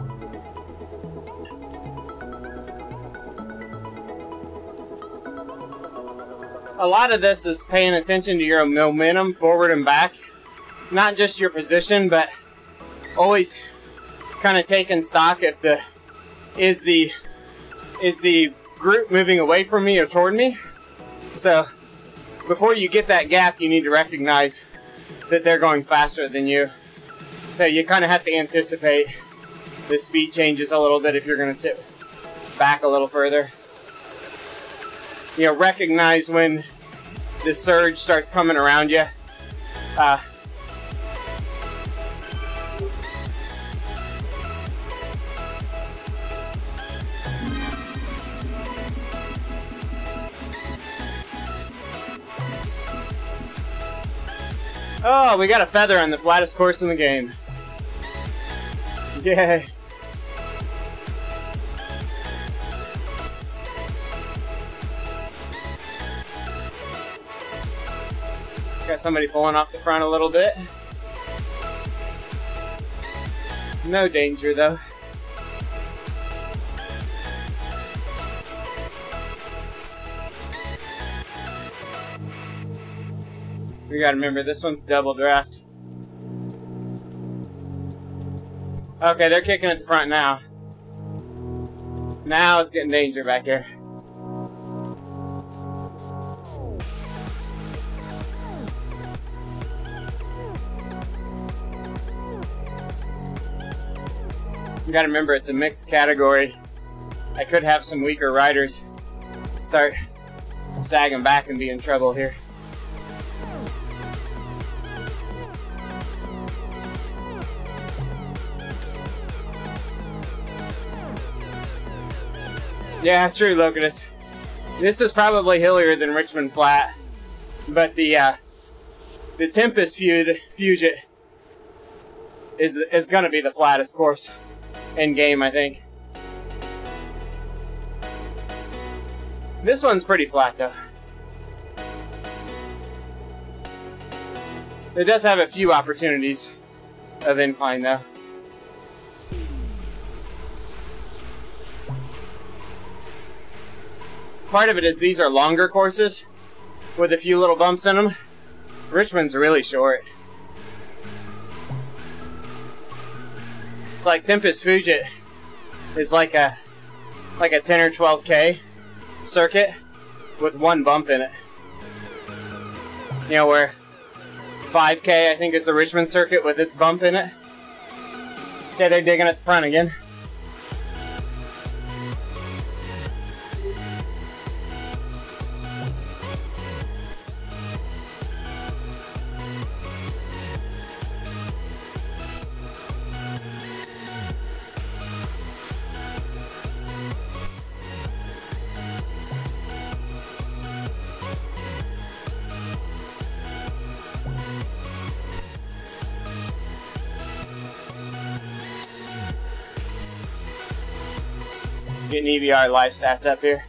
A lot of this is paying attention to your momentum forward and back, not just your position, but always kind of taking stock if is the group moving away from me or toward me. So before you get that gap, you need to recognize that they're going faster than you. So you kind of have to anticipate the speed changes a little bit if you're going to sit back a little further. You know, recognize when the surge starts coming around you. Oh, we got a feather on the flattest course in the game. Yay. Got somebody pulling off the front a little bit. No danger though. We gotta remember this one's double draft. Okay, they're kicking at the front now. Now it's getting danger back here. You gotta remember it's a mixed category. I could have some weaker riders start sagging back and be in trouble here. Yeah, true, Locatus. This is probably hillier than Richmond Flat, but the Tempest Fugit is gonna be the flattest course in game, I think. This one's pretty flat though. It does have a few opportunities of incline though. Part of it is these are longer courses with a few little bumps in them. Richmond's really short. It's like Tempest Fugit is like a 10 or 12K circuit with one bump in it. You know, where 5K I think is the Richmond circuit with its bump in it. Okay, they're digging at the front again. Getting EBR live stats up here.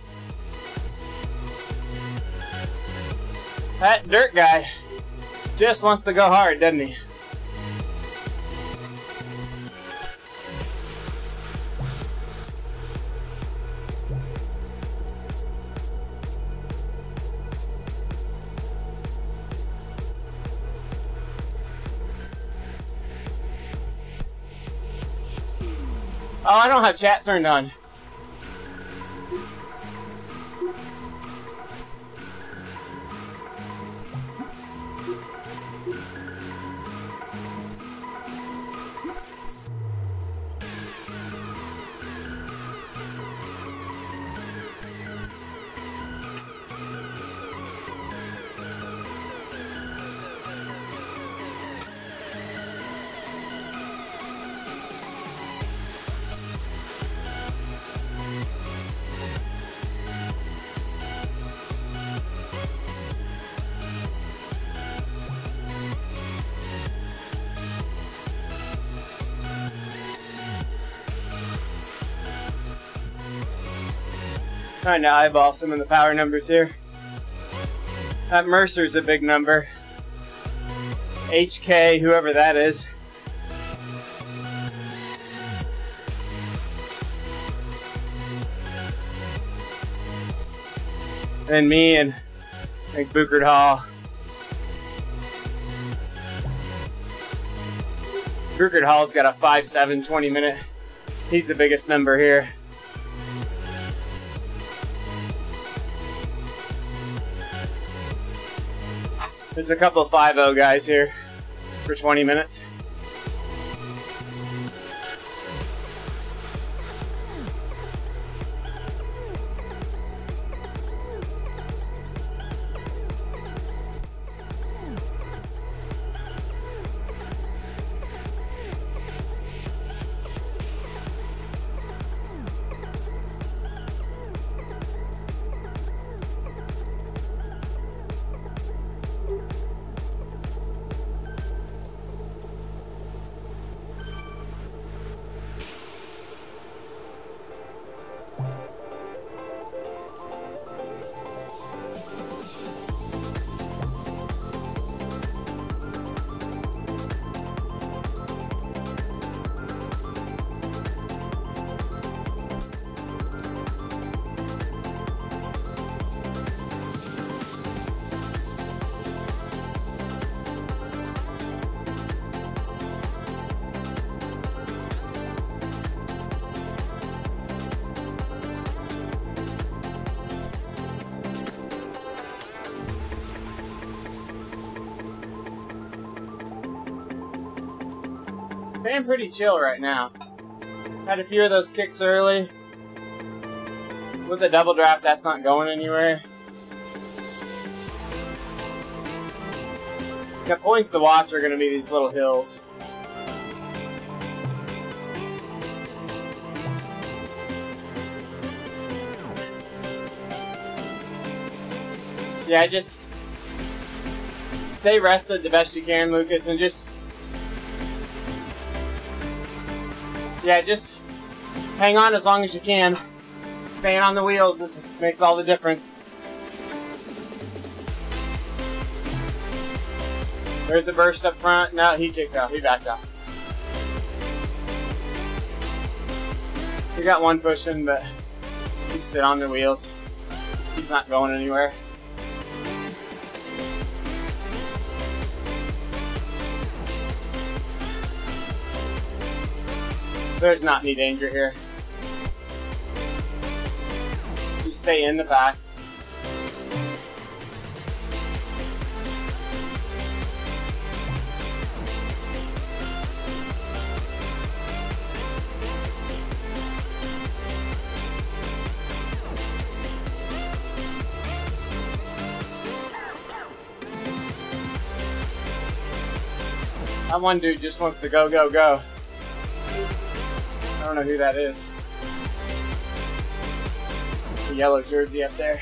That dirt guy just wants to go hard, doesn't he? Oh, I don't have chat turned on. Trying to eyeball some of the power numbers here. That Mercer's a big number. HK, whoever that is. And me and I think Booker Hall. Booker Hall's got a 5.7 20 minute. He's the biggest number here. There's a couple of 5-0 guys here for 20 minutes. Staying pretty chill right now. Had a few of those kicks early. With the double draft, that's not going anywhere. The points to watch are going to be these little hills. Yeah, just stay rested the best you can, Lucas, and just hang on as long as you can. Staying on the wheels makes all the difference. There's a burst up front. No, he kicked off. He backed off. We got one pushing, but he's sit on the wheels. He's not going anywhere. There's not any danger here. Just stay in the pack. That one dude just wants to go, go, go. I don't know who that is. The yellow jersey up there.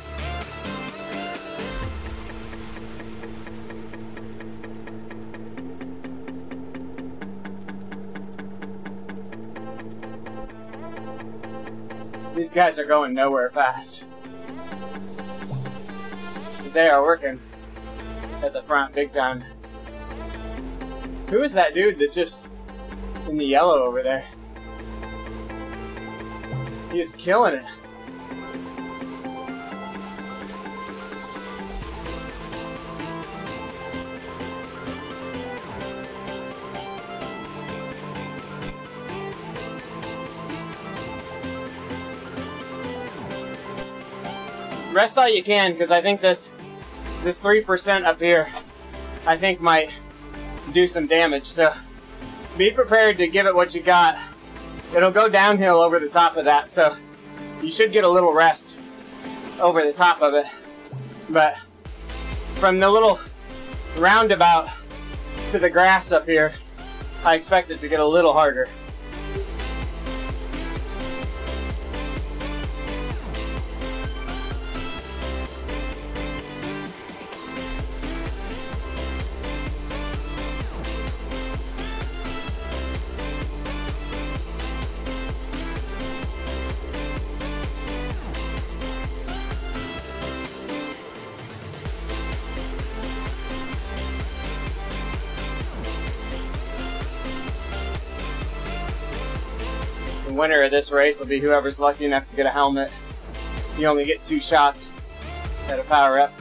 These guys are going nowhere fast. They are working at the front big time. Who is that dude that's just in the yellow over there? He is killing it. Rest all you can, because I think this 3% up here, I think might do some damage. So be prepared to give it what you got. It'll go downhill over the top of that, so you should get a little rest over the top of it. But from the little roundabout to the grass up here, I expect it to get a little harder. The winner of this race will be whoever's lucky enough to get a helmet. You only get 2 shots at a power up.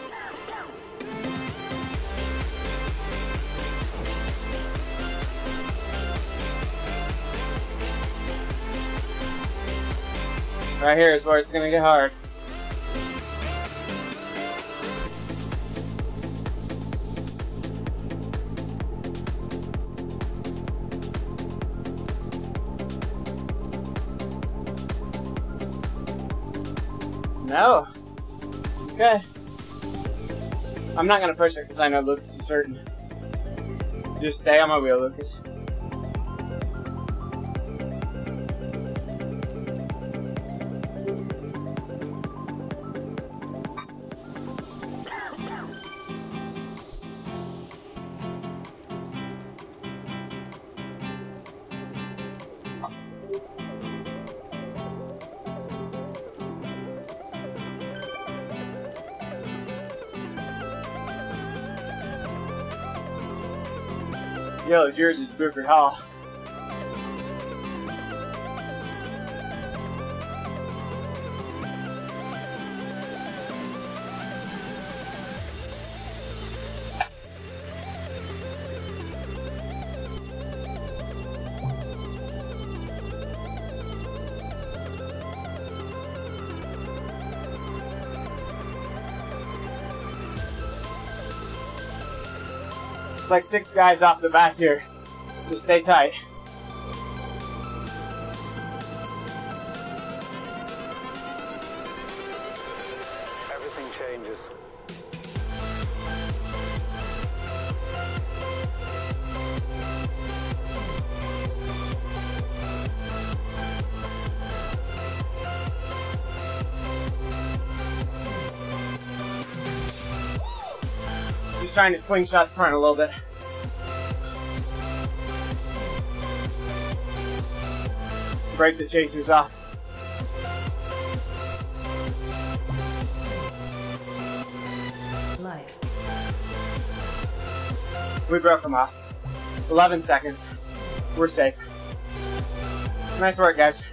Right here is where it's going to get hard. No. Okay. I'm not gonna push it because I know Lucas is certain. Just stay on my wheel, Lucas. Yellow jersey's Booker Hall. Like 6 guys off the back here. Just stay tight. Everything changes. Just trying to slingshot the front a little bit. Break the chasers off. Life. We broke them off. 11 seconds. We're safe. Nice work, guys.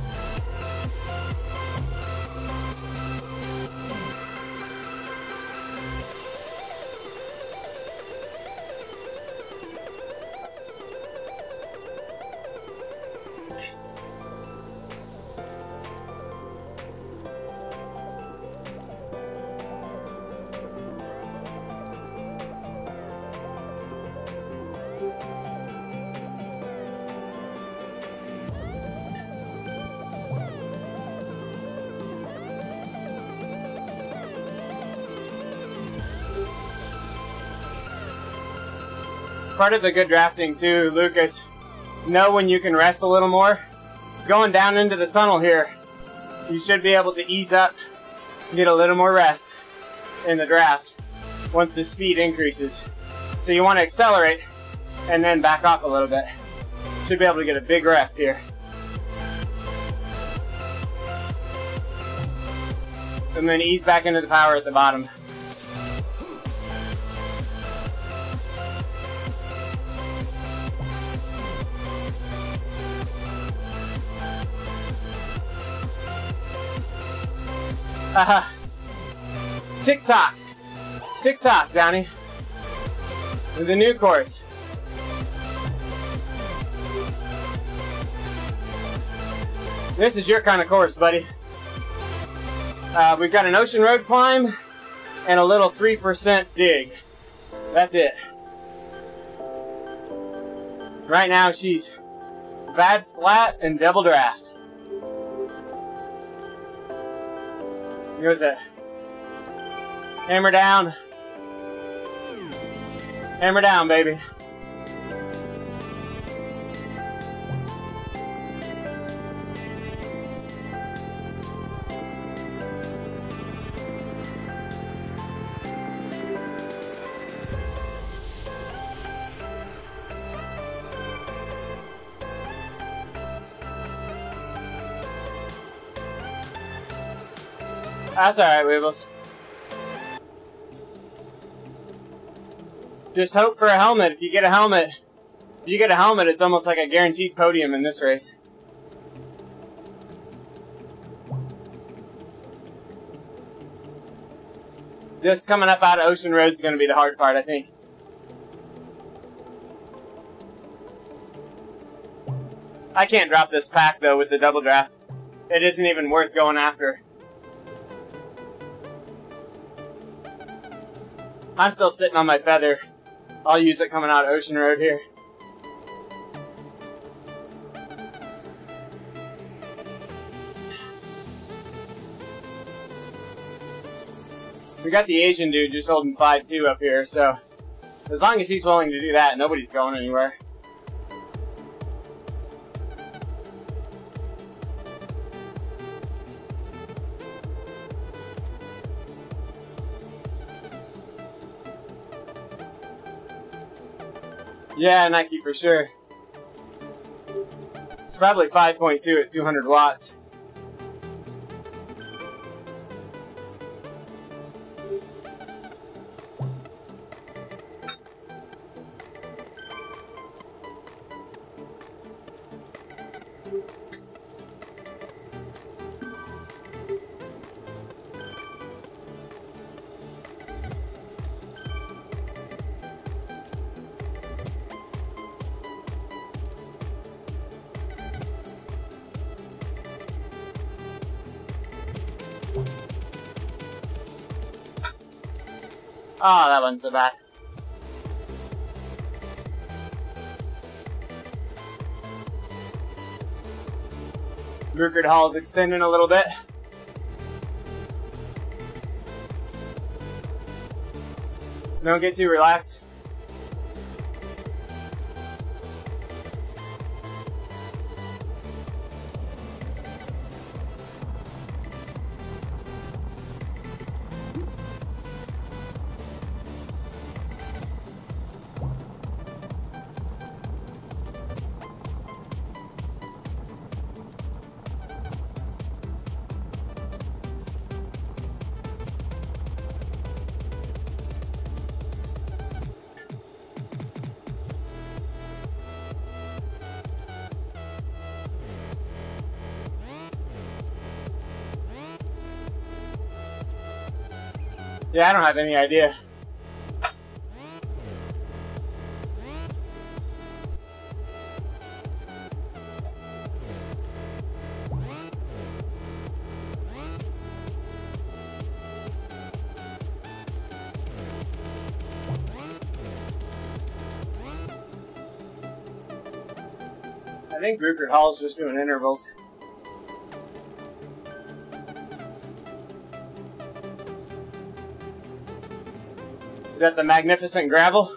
Part of the good drafting too, Lucas, know when you can rest a little more. Going down into the tunnel here, you should be able to ease up, get a little more rest in the draft once the speed increases. So you want to accelerate and then back off a little bit. Should be able to get a big rest here. And then ease back into the power at the bottom. Tick-tock. Tick-tock, Johnny. With the new course. This is your kind of course, buddy. We've got an ocean road climb and a little 3% dig. That's it. Right now she's bad flat and double draft. Here's a hammer down. Hammer down, baby. That's alright, Weebles. Just hope for a helmet. If you get a helmet, it's almost like a guaranteed podium in this race. This coming up out of Ocean Road is going to be the hard part, I think. I can't drop this pack, though, with the double draft. It isn't even worth going after. I'm still sitting on my feather. I'll use it coming out of Ocean Road here. We got the Asian dude just holding 5-2 up here, so as long as he's willing to do that, nobody's going anywhere. Yeah, Nike for sure. It's probably 5.2 at 200 watts. Oh, that wasn't so bad. Rupert Hall's extending a little bit. Don't get too relaxed. Yeah, I don't have any idea. I think Rupert Hall's just doing intervals. Is that the magnificent gravel?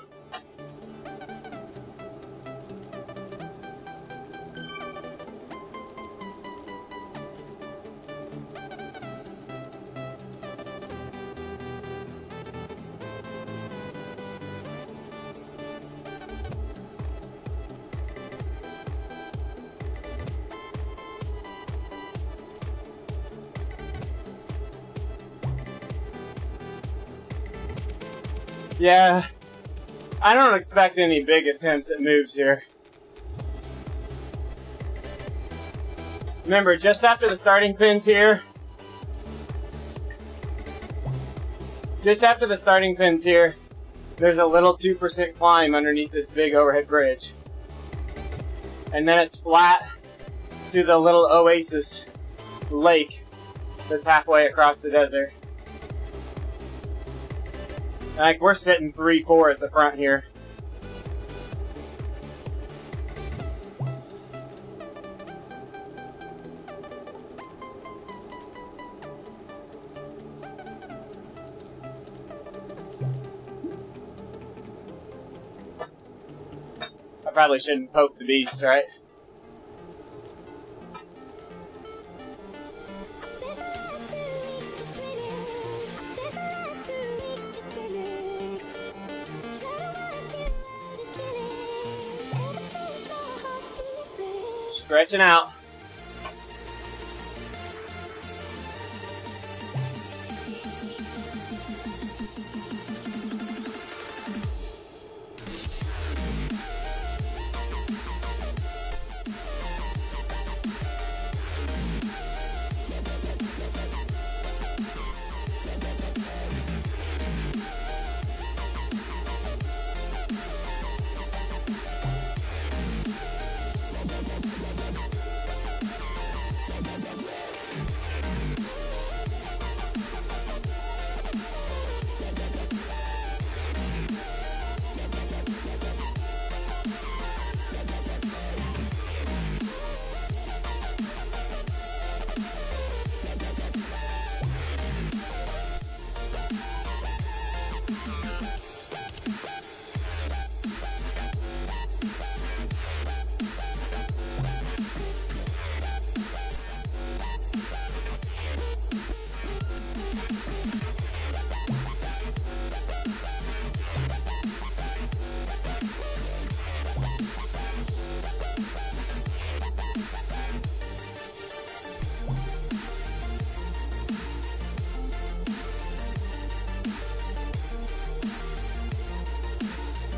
Yeah, I don't expect any big attempts at moves here. Remember, just after the starting pins here, there's a little 2% climb underneath this big overhead bridge. And then it's flat to the little oasis lake that's halfway across the desert. Like, we're sitting 3-4 at the front here. I probably shouldn't poke the beast, right? Stretching out.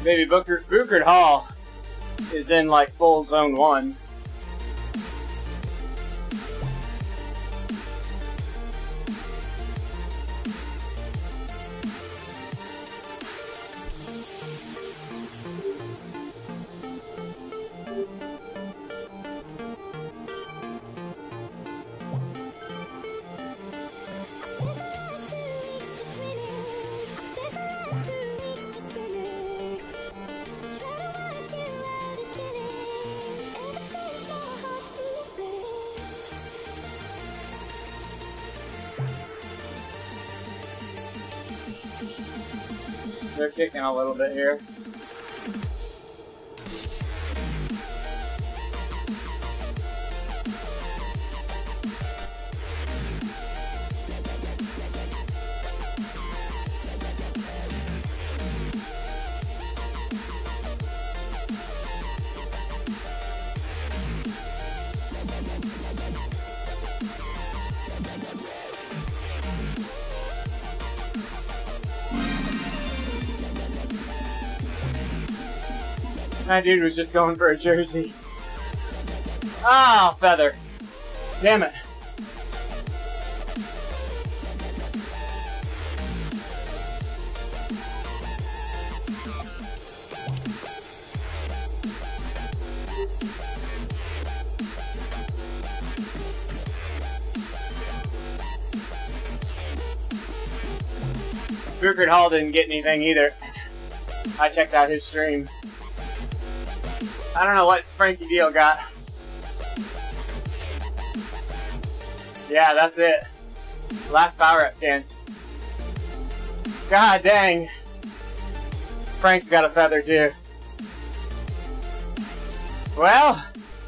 Baby Booker Hall is in like full zone 1. They're kicking a little bit here. That dude was just going for a jersey. Ah, feather. Damn it. Booker Hall didn't get anything either. I checked out his stream. I don't know what Frankie Deal got. Yeah, that's it. Last power-up chance. God dang. Frank's got a feather too. Well.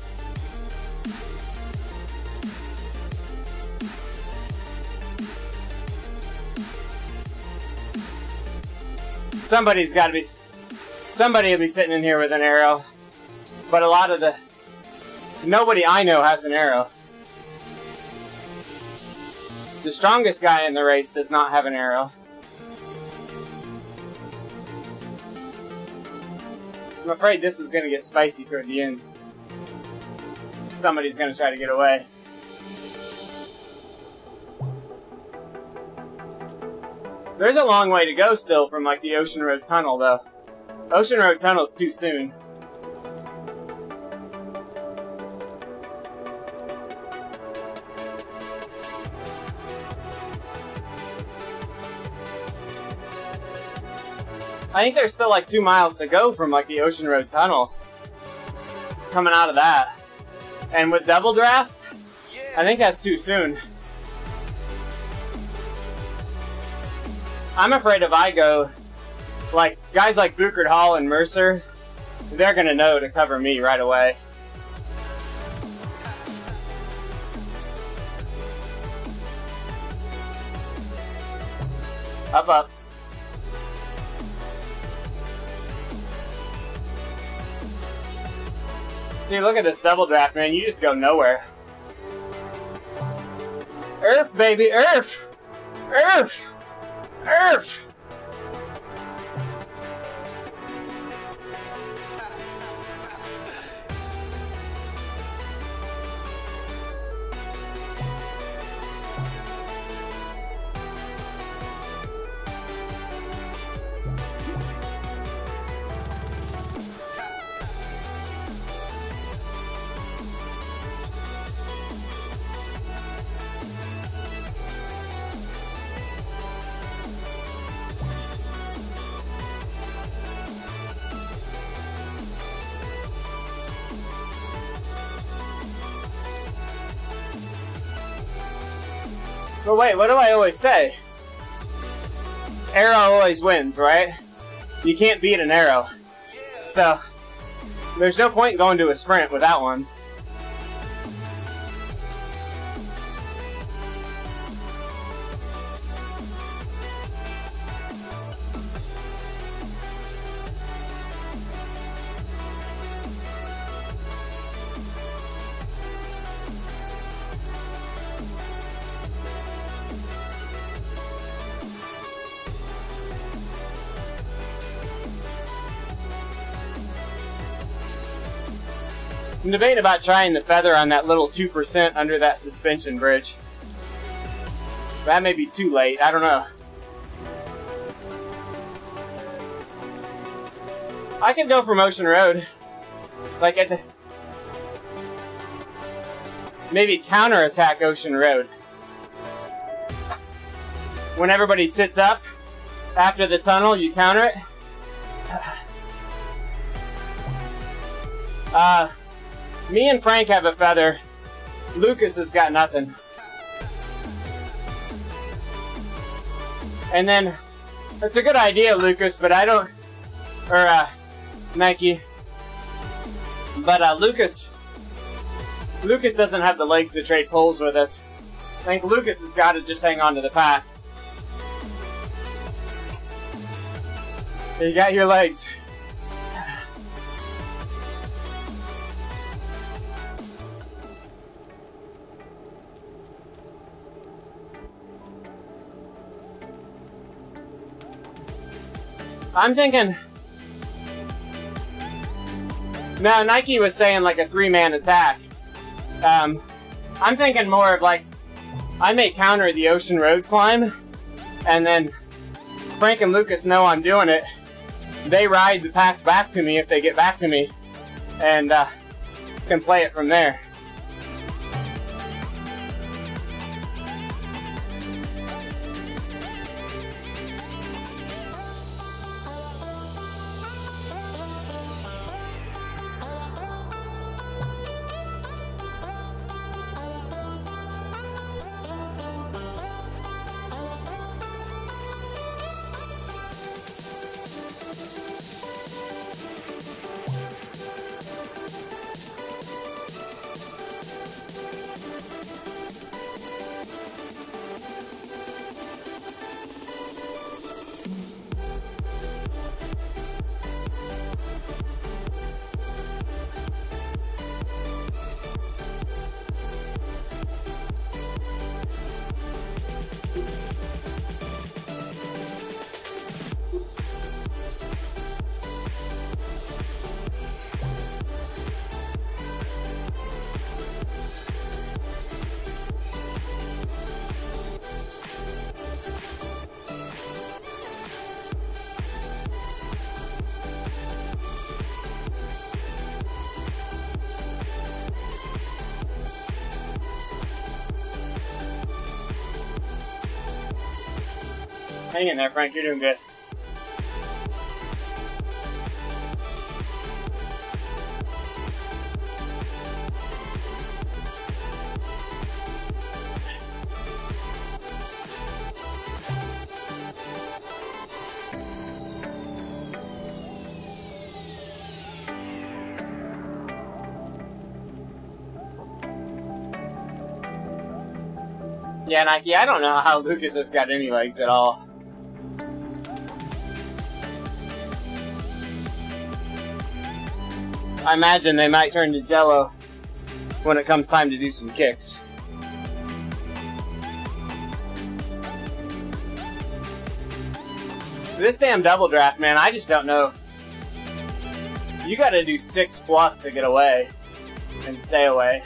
Somebody will be sitting in here with an arrow. But a lot of nobody I know has an arrow. The strongest guy in the race does not have an arrow. I'm afraid this is going to get spicy toward the end. Somebody's going to try to get away. There's a long way to go still from like the Ocean Road Tunnel though. Ocean Road Tunnel's too soon. I think there's still like 2 miles to go from like the Ocean Road Tunnel. Coming out of that. And with double draft, I think that's too soon. I'm afraid if I go, like guys like Booker Hall and Mercer, they're gonna know to cover me right away. Up, up. Dude, look at this double draft, man. You just go nowhere. Earth, baby, Earth! Earth! Earth! But wait, what do I always say? Arrow always wins, right? You can't beat an arrow. So, there's no point in going to a sprint with that one. I'm debating about trying the feather on that little 2% under that suspension bridge. That may be too late. I don't know. I could go for Motion Road. Like at the... Maybe counterattack Ocean Road. When everybody sits up after the tunnel, you counter it. Me and Frank have a feather. Lucas has got nothing. And then, it's a good idea, Lucas, but I don't... Or, Nike. But, Lucas doesn't have the legs to trade poles with us. I think Lucas has got to just hang on to the pack. You got your legs. I'm thinking... No, Nike was saying like a 3-man attack. I'm thinking more of like... I may counter the Ocean Road climb, and then Frank and Lucas know I'm doing it. They ride the pack back to me if they get back to me, and can play it from there. Hang in there, Frank. You're doing good. Yeah, Nike, I don't know how Lucas has got any legs at all. I imagine they might turn to jello when it comes time to do some kicks. This damn double draft, man, I just don't know. You gotta do 6+ to get away and stay away.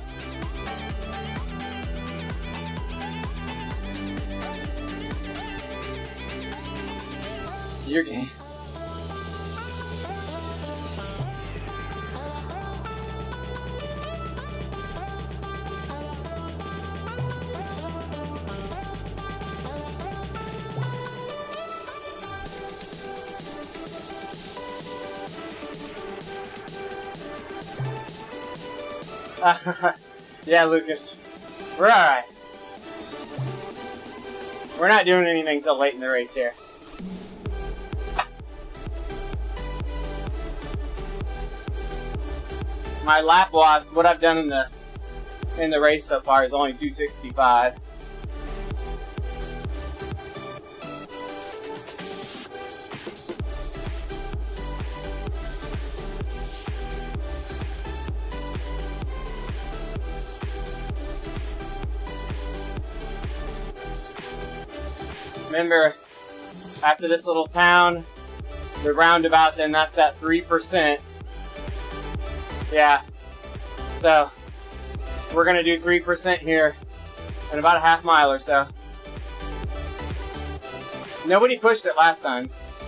Your game. Yeah, Lucas. We're alright. We're not doing anything till late in the race here. My lap watts, what I've done in the race so far is only 265. Remember, after this little town, the roundabout, then that's that 3%. Yeah, So we're gonna do 3% here in about a half mile or so. Nobody pushed it last time.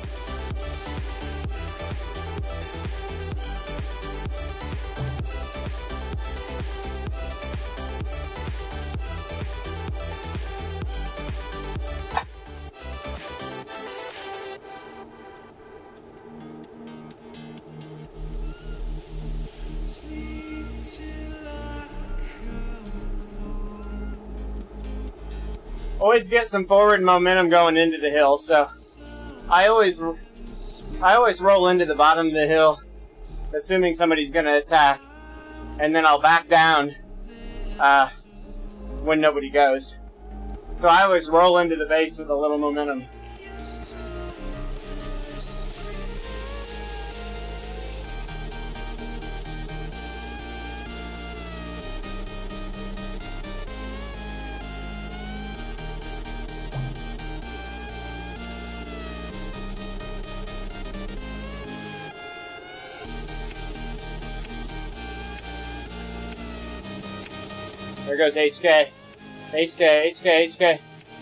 Always get some forward momentum going into the hill, so I always roll into the bottom of the hill, assuming somebody's going to attack, and then I'll back down when nobody goes. So I always roll into the base with a little momentum. There goes HK. HK, HK, HK.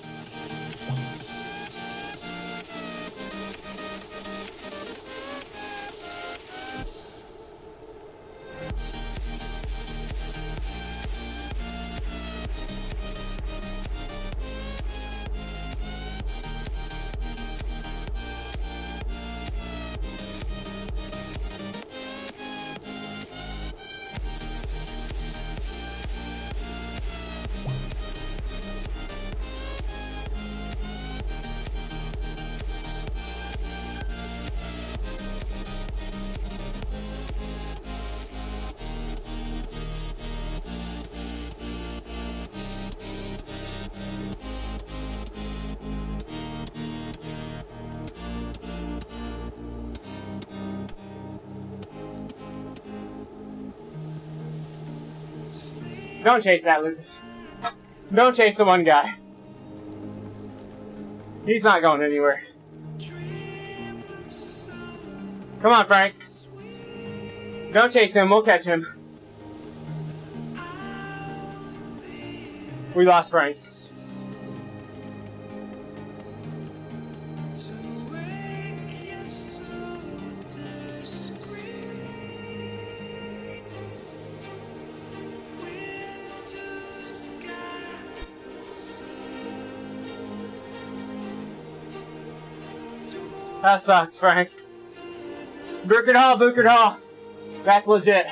Don't chase that, Lucas. Don't chase the one guy. He's not going anywhere. Come on, Frank. Don't chase him. We'll catch him. We lost Frank. That sucks, Frank. Booker Hall, Booker Hall. That's legit.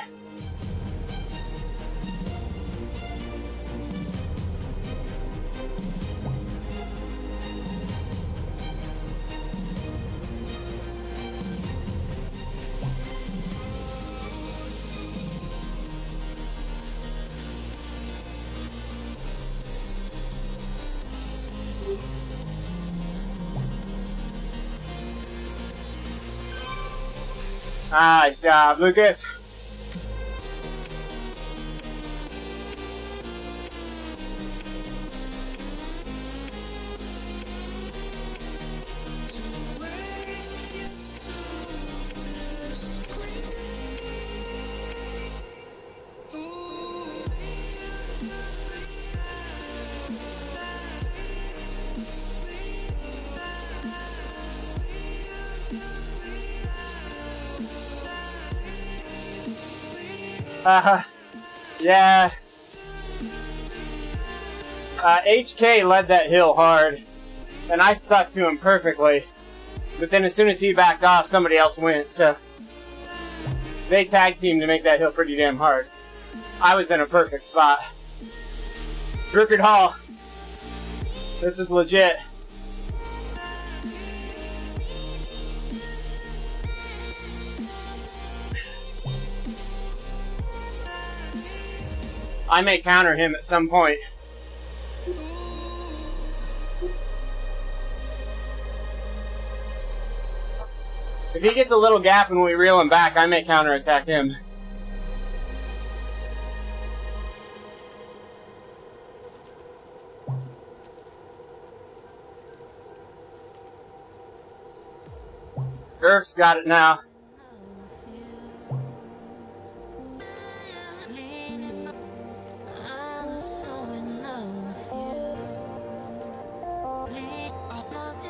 Nice job, Lucas. Yeah. HK led that hill hard, and I stuck to him perfectly. But then as soon as he backed off, somebody else went, so they tag teamed to make that hill pretty damn hard. I was in a perfect spot. Rupert Hall. This is legit. I may counter him at some point. If he gets a little gap and we reel him back, I may counterattack him. Earth's got it now.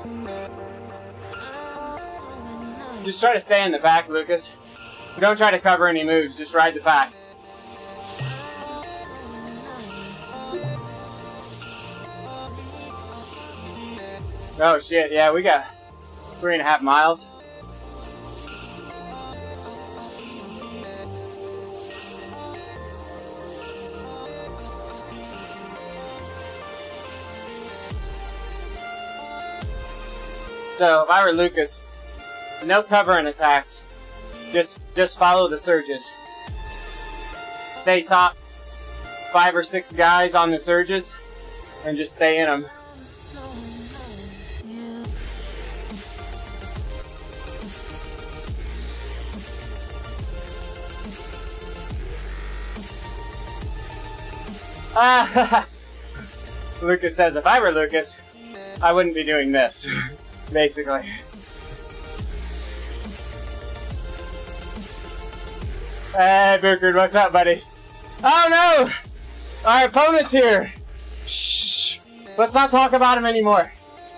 Just try to stay in the back, Lucas. Don't try to cover any moves, just ride the pack. Oh shit, yeah, we got 3.5 miles. So, if I were Lucas, no covering attacks. Just follow the surges. Stay top 5 or 6 guys on the surges, and just stay in them. Lucas says, if I were Lucas, I wouldn't be doing this. Basically. Hey, Booker, what's up, buddy? Oh no! Our opponent's here! Shh! Let's not talk about him anymore.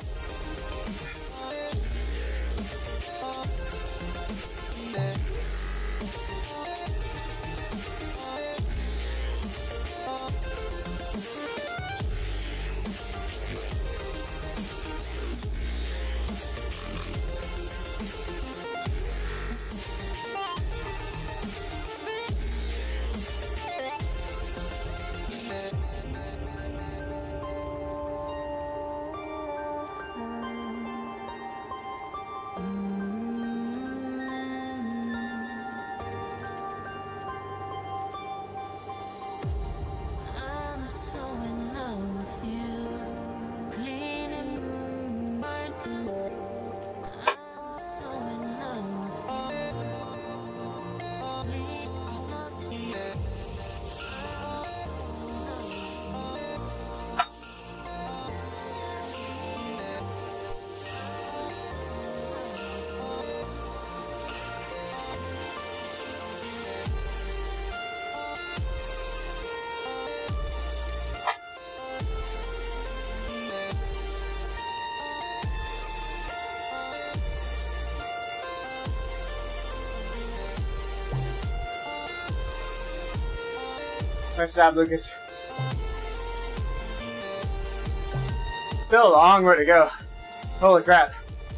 Nice job, Lucas. Still a long way to go. Holy crap.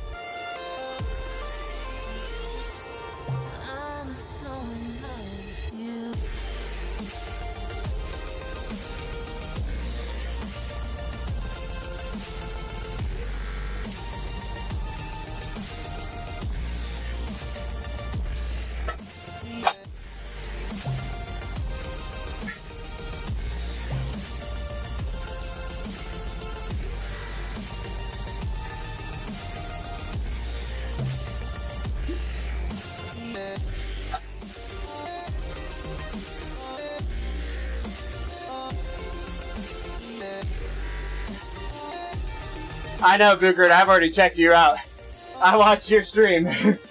I know, Booker, I've already checked you out. I watched your stream.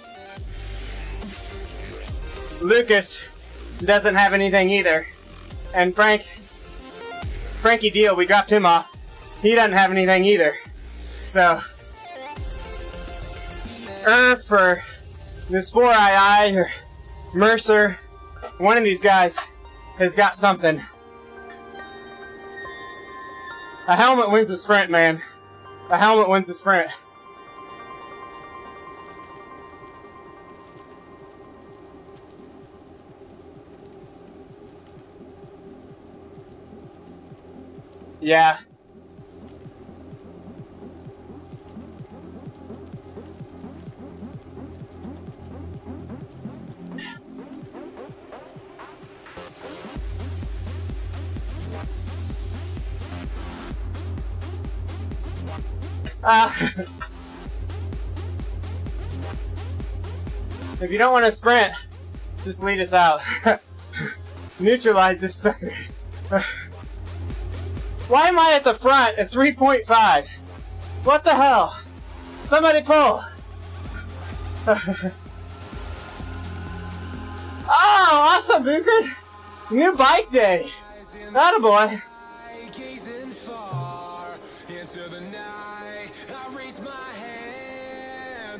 Lucas doesn't have anything either. And Frankie Deal, we dropped him off. He doesn't have anything either. So, or this 4II or Mercer, one of these guys has got something. A helmet wins the sprint, man. A helmet wins the sprint. Yeah. If you don't want to sprint, just lead us out. Neutralize this sucker. Why am I at the front at 3.5? What the hell? Somebody pull! Oh, awesome, Booker! New bike day! Attaboy! Gazing far into the night, I raise my hand.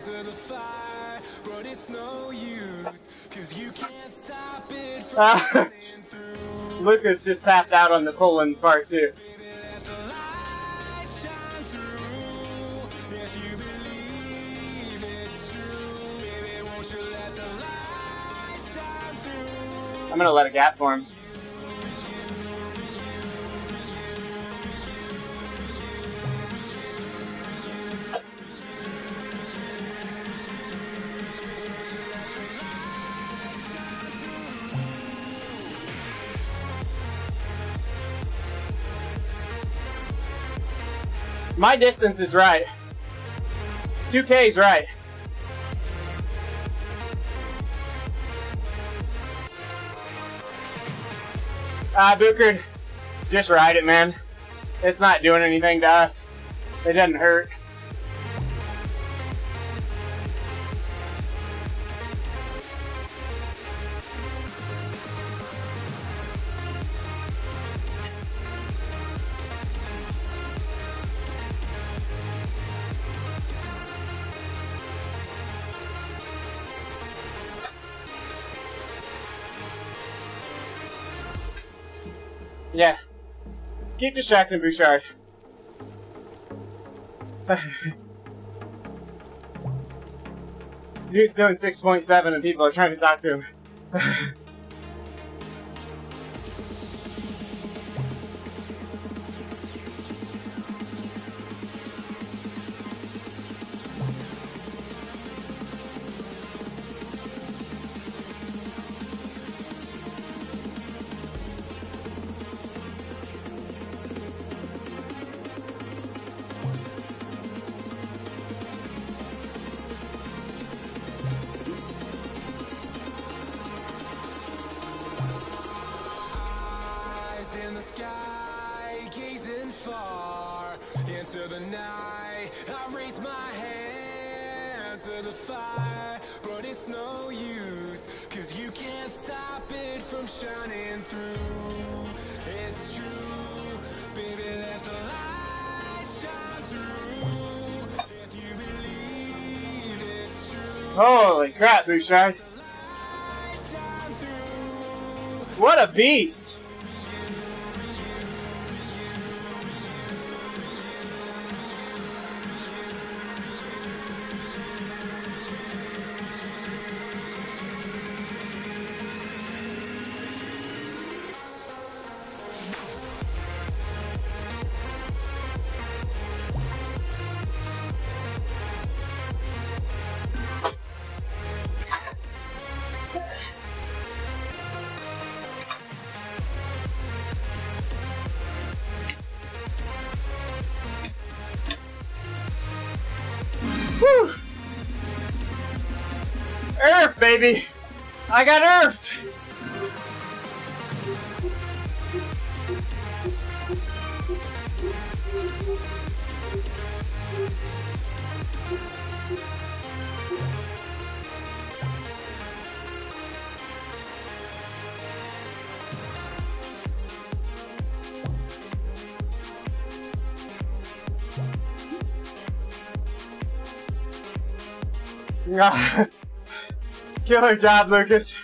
into the fire, but it's no use, 'cause you can't stop it from Ah. shining through. Lucas just tapped out on the pulling part too. Baby, let the light shine through. If you believe it's true, baby, won't you let the light shine through? I'm gonna let a gap form. My distance is right. 2K is right. Booker, just ride it, man. It's not doing anything to us. It doesn't hurt. Yeah. Keep distracting Bouchard. Dude's doing 6.7 and people are trying to talk to him. Eyes in the sky, gazing far into the night. I raise my hand to the fire, but it's no use, 'cause you can't stop it from shining through. It's true, baby, let the light shine through. If you believe it's true, Holy crap, Bouchard. light shine through. What a beast. Whew. Earth, baby. I got earthed. Killer job, Lucas.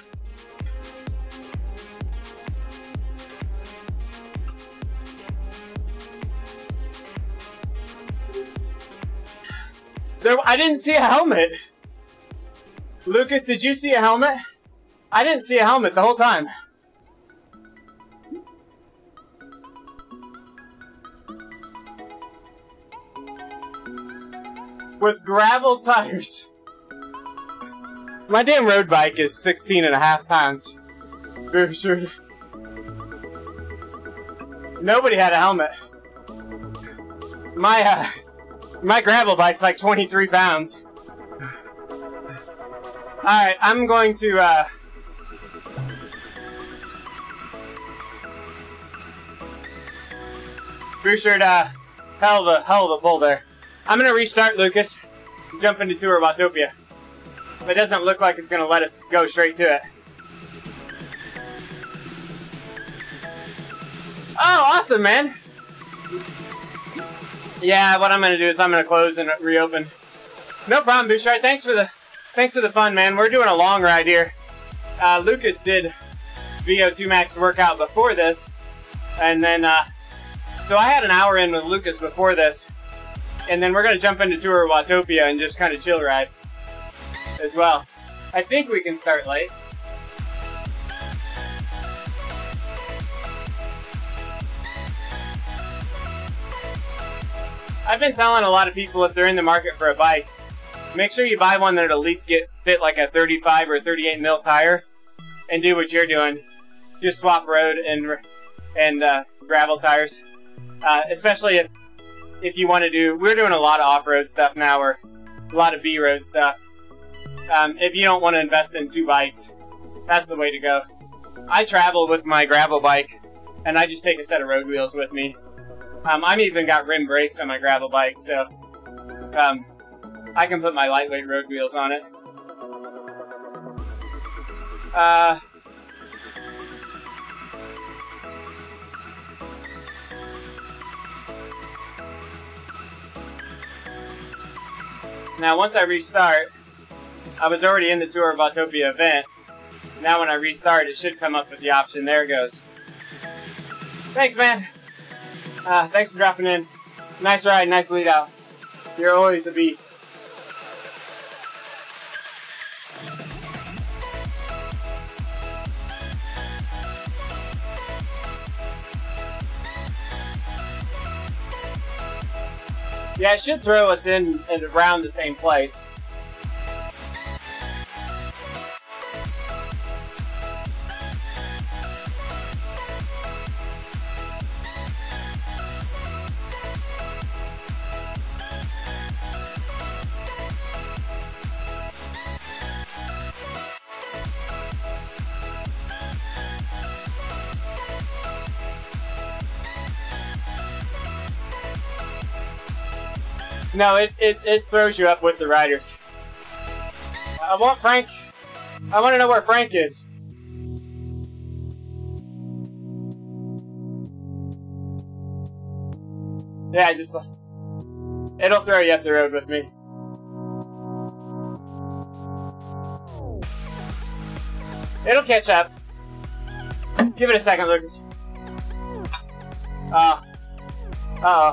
I didn't see a helmet. Lucas, did you see a helmet? I didn't see a helmet the whole time. With gravel tires. My damn road bike is 16.5 pounds. Bouchard. Nobody had a helmet. My gravel bike's like 23 pounds. Alright, I'm going to, Bouchard, hell of a pull there. I'm gonna restart, Lucas. Jump into Tour Watopia. It doesn't look like it's gonna let us go straight to it. Oh, awesome, man! Yeah, what I'm gonna do is I'm gonna close and reopen. No problem, Bouchard. Thanks for the fun, man. We're doing a long ride here. Lucas did VO2 Max workout before this, and then so I had an hour in with Lucas before this, and then we're gonna jump into Tour of Watopia and just kind of chill ride as well. I think we can start late. I've been telling a lot of people if they're in the market for a bike, make sure you buy one that at least fit like a 35 or 38 mil tire, and do what you're doing. Just swap road and gravel tires. Especially if you want to do, we're doing a lot of off-road stuff now, or a lot of B-road stuff. If you don't want to invest in 2 bikes, that's the way to go. I travel with my gravel bike, and I just take a set of road wheels with me. I've even got rim brakes on my gravel bike, so I can put my lightweight road wheels on it. Now, once I restart, I was already in the Tour of Watopia event. Now when I restart, it should come up with the option. There it goes. Thanks, man. Thanks for dropping in. Nice ride, nice lead out. You're always a beast. Yeah, it should throw us in and around the same place. No, it throws you up with the riders. I want Frank. I want to know where Frank is. Yeah, just it'll throw you up the road with me. It'll catch up. Give it a second, Lucas. Uh-oh.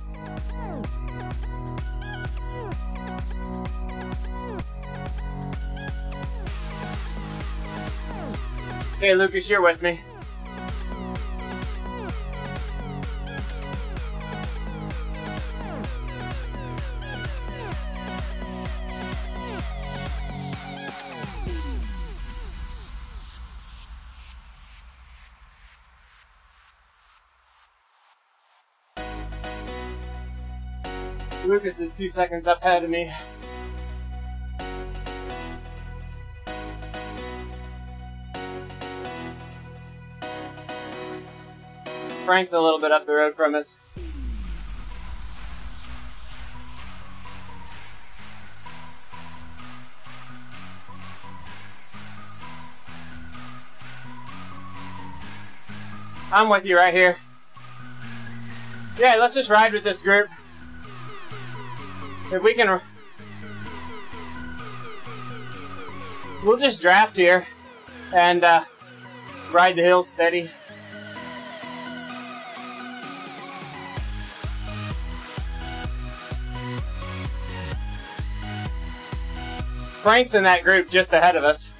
Hey, Lucas, you're with me. Lucas is 2 seconds up ahead of me. Frank's a little bit up the road from us. I'm with you right here. Yeah, let's just ride with this group. If we can... We'll just draft here and ride the hills steady. Frank's in that group just ahead of us.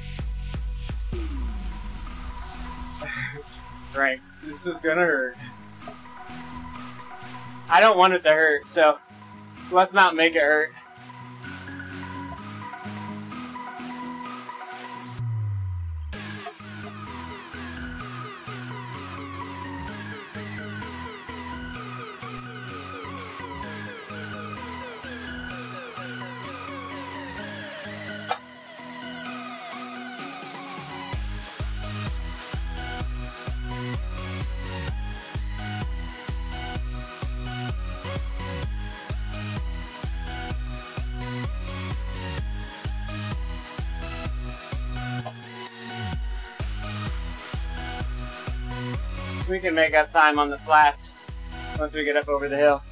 Frank, this is gonna hurt. I don't want it to hurt, so let's not make it hurt. We can make up time on the flats once we get up over the hill.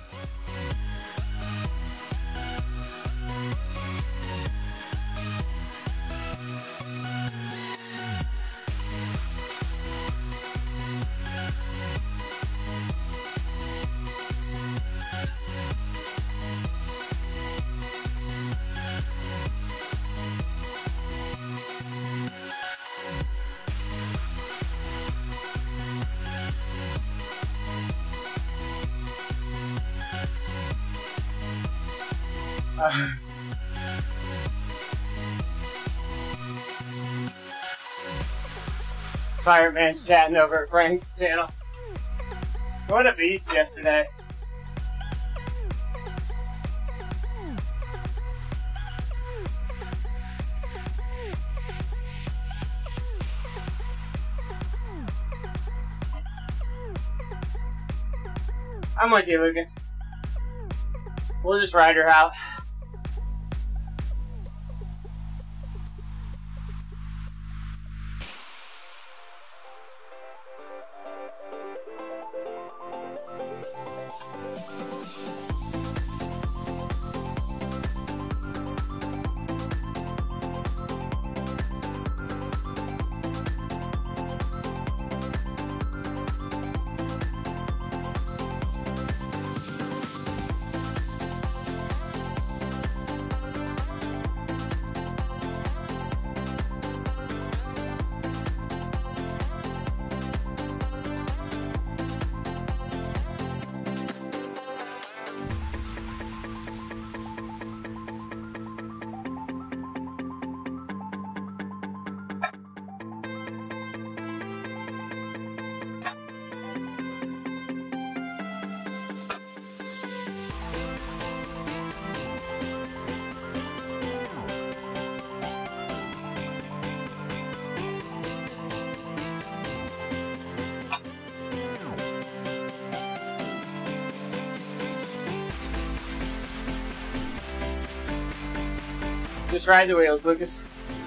Fireman's chatting over at Frank's channel. What a beast yesterday. I'm with you, Lucas. We'll just ride her out. Just ride the wheels, Lucas.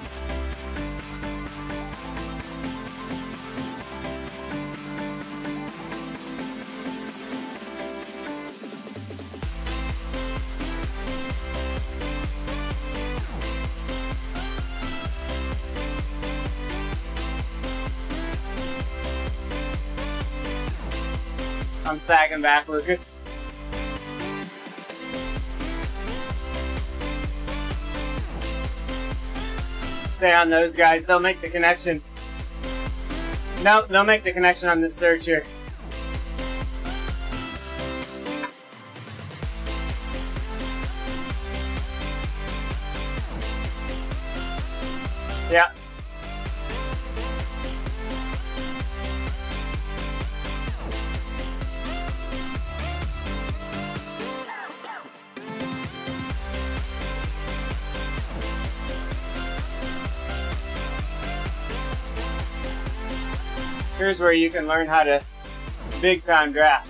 I'm sagging back, Lucas. Stay on those guys, they'll make the connection. No, they'll make the connection on this search here. Yeah. Here's where you can learn how to big time draft.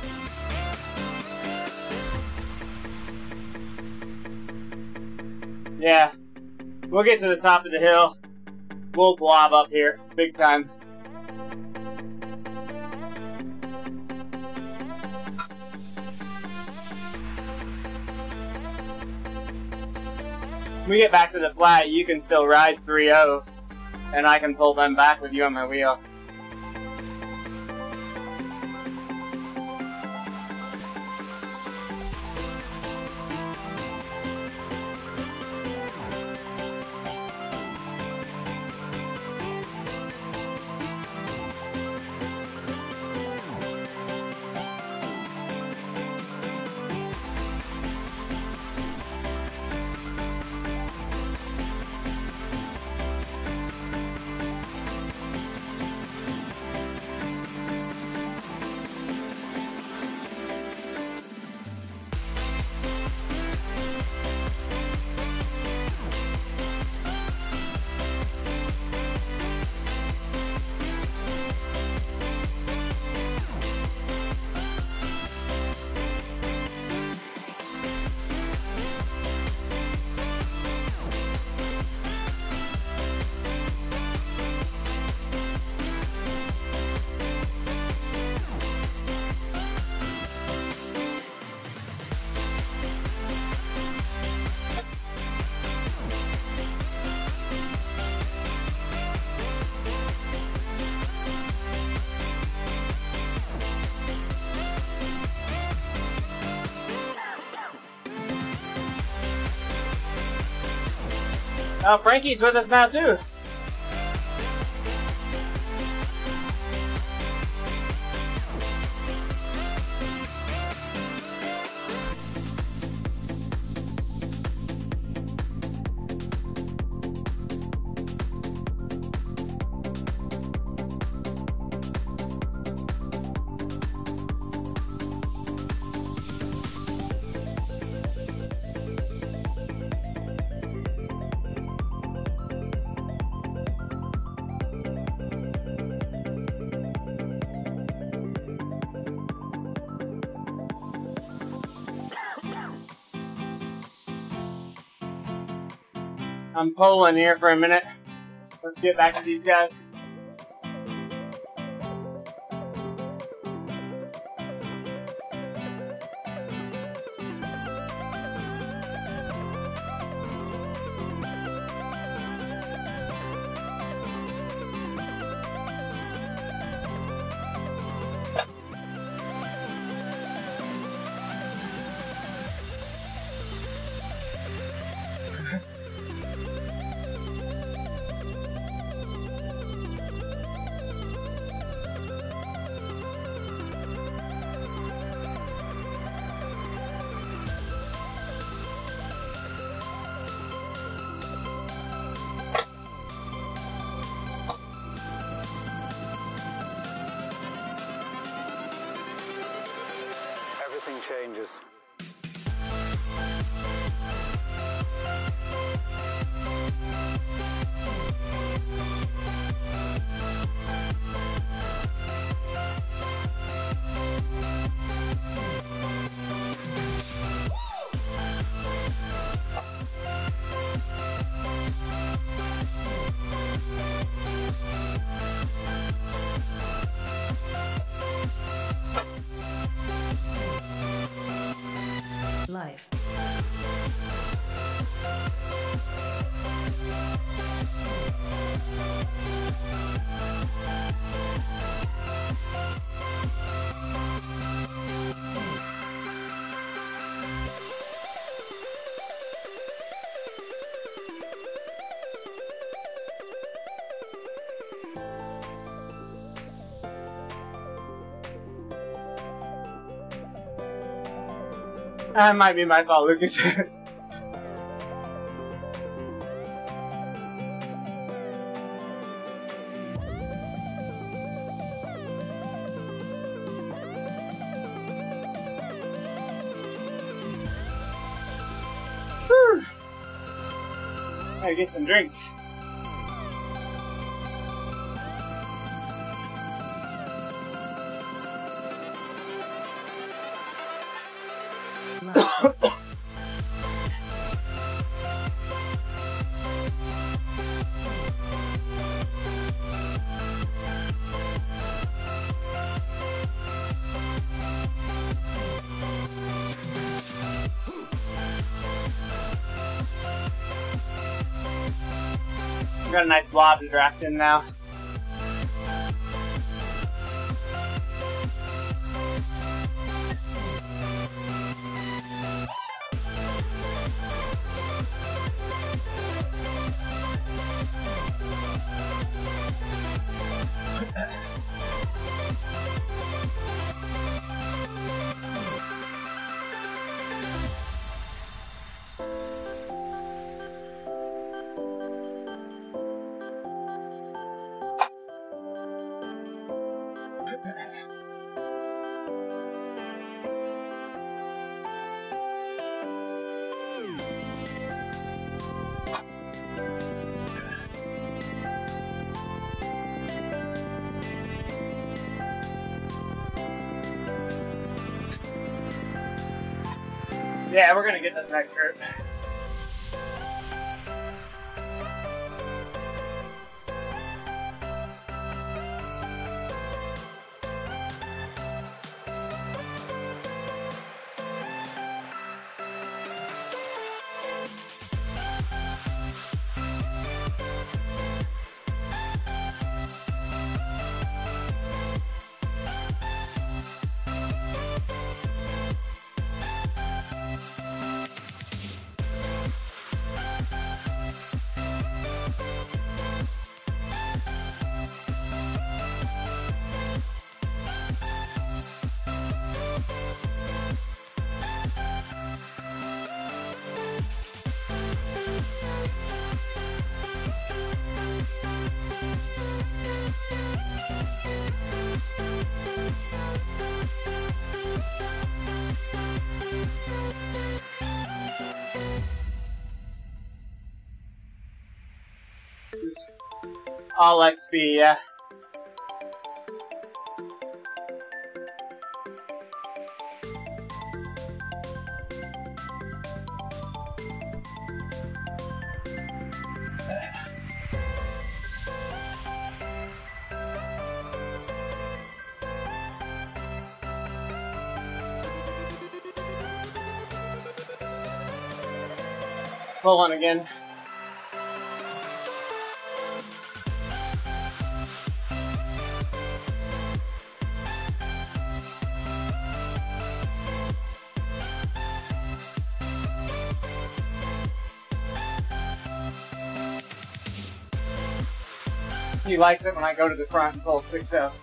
Yeah, we'll get to the top of the hill. We'll blob up here, big time. When we get back to the flat, you can still ride 3-0, and I can pull them back with you on my wheel. Oh, Frankie's with us now too. I'm polling here for a minute. Let's get back to these guys. Everything changes. Life. That might be my fault, Lucas. Whew. Gotta get some drinks. Got a nice blob to draft in now. Yeah, we're gonna get this next group. All XP, yeah. Pull on again. He likes it when I go to the front and pull 6-0.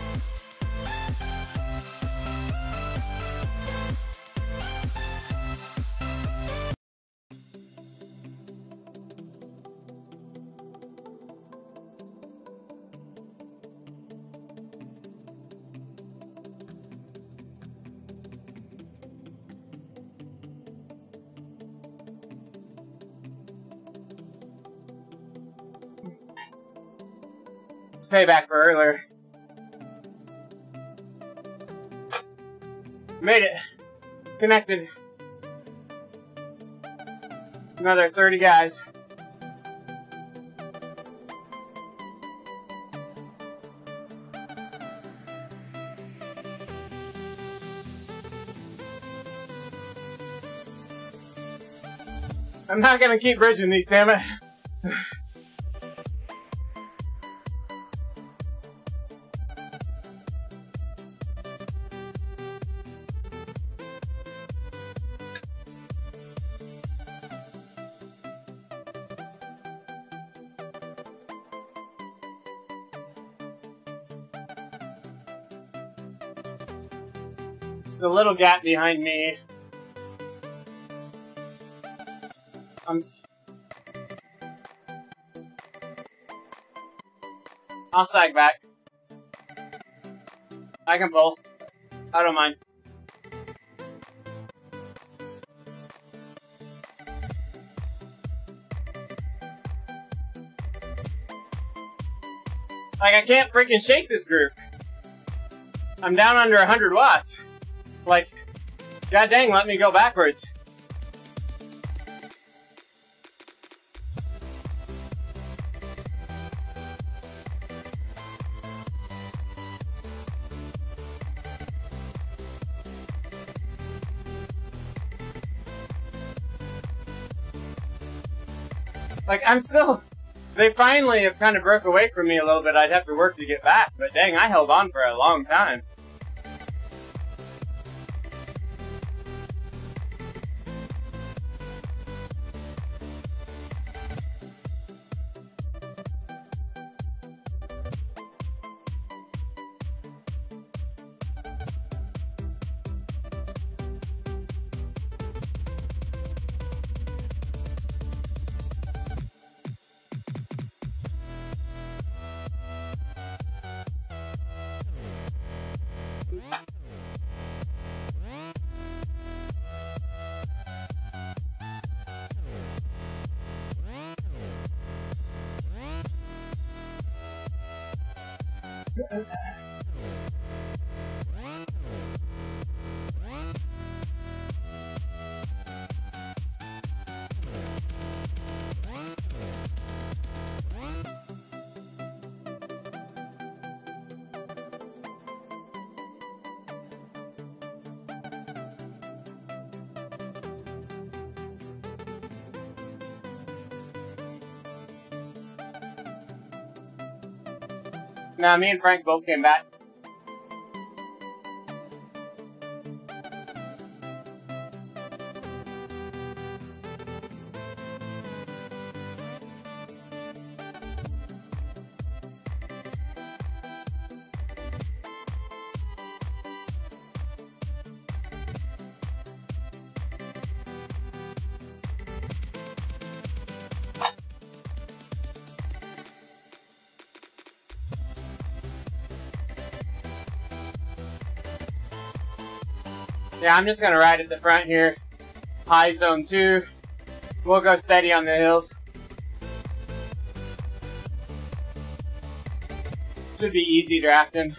Payback for earlier. Made it. Connected. Another 30 guys. I'm not gonna keep bridging these, damn it. There's a little gap behind me. I'll sag back. I can pull. I don't mind. Like, I can't freaking shake this group. I'm down under 100 watts. Like, god dang, let me go backwards. Like, I'm still... They finally have kind of broke away from me a little bit. I'd have to work to get back, but dang, I held on for a long time. Nah, me and Frank both came back. Yeah, I'm just gonna ride at the front here. High zone 2. We'll go steady on the hills. Should be easy drafting.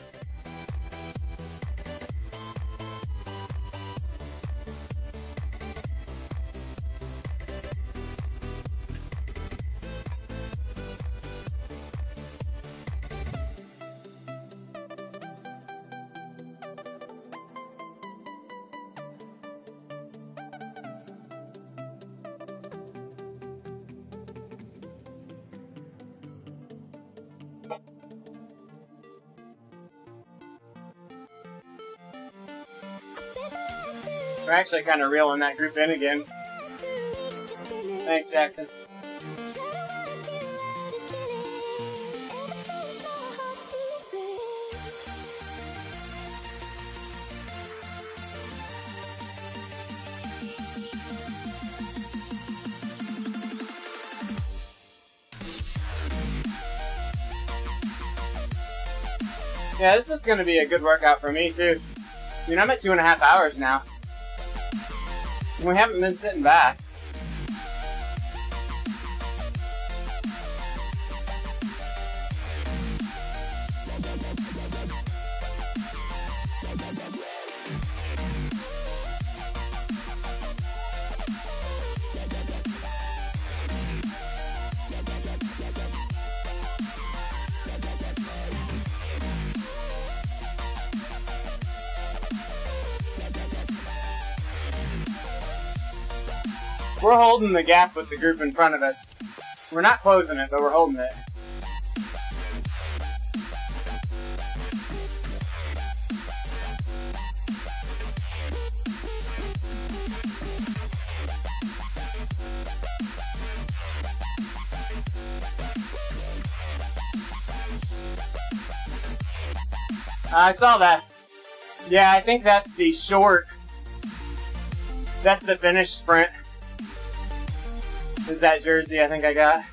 We're actually kind of reeling that group in again. Thanks, Jackson. Yeah, this is going to be a good workout for me, too. I mean, I'm at 2.5 hours now. And we haven't been sitting back. We're holding the gap with the group in front of us. We're not closing it, but we're holding it. I saw that. Yeah, I think that's the short. That's the finish sprint. Is that jersey I think I got?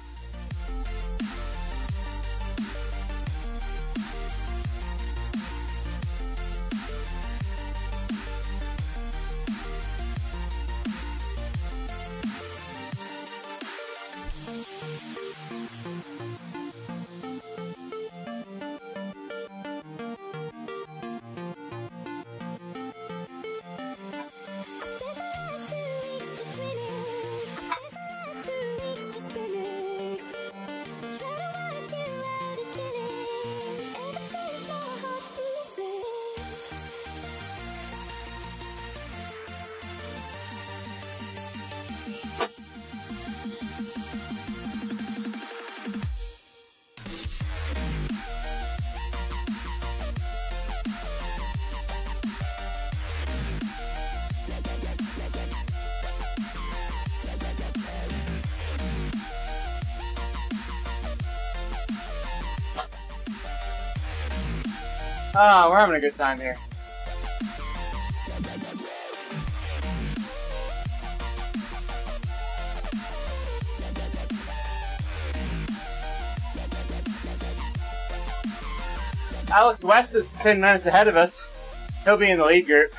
Oh, we're having a good time here. Alex West is 10 minutes ahead of us. He'll be in the lead group.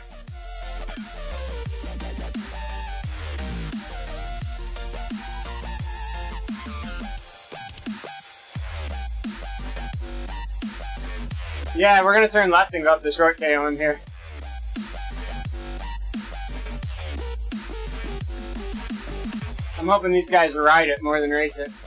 Yeah, we're gonna turn left and go up the short KO in here. I'm hoping these guys ride it more than race it.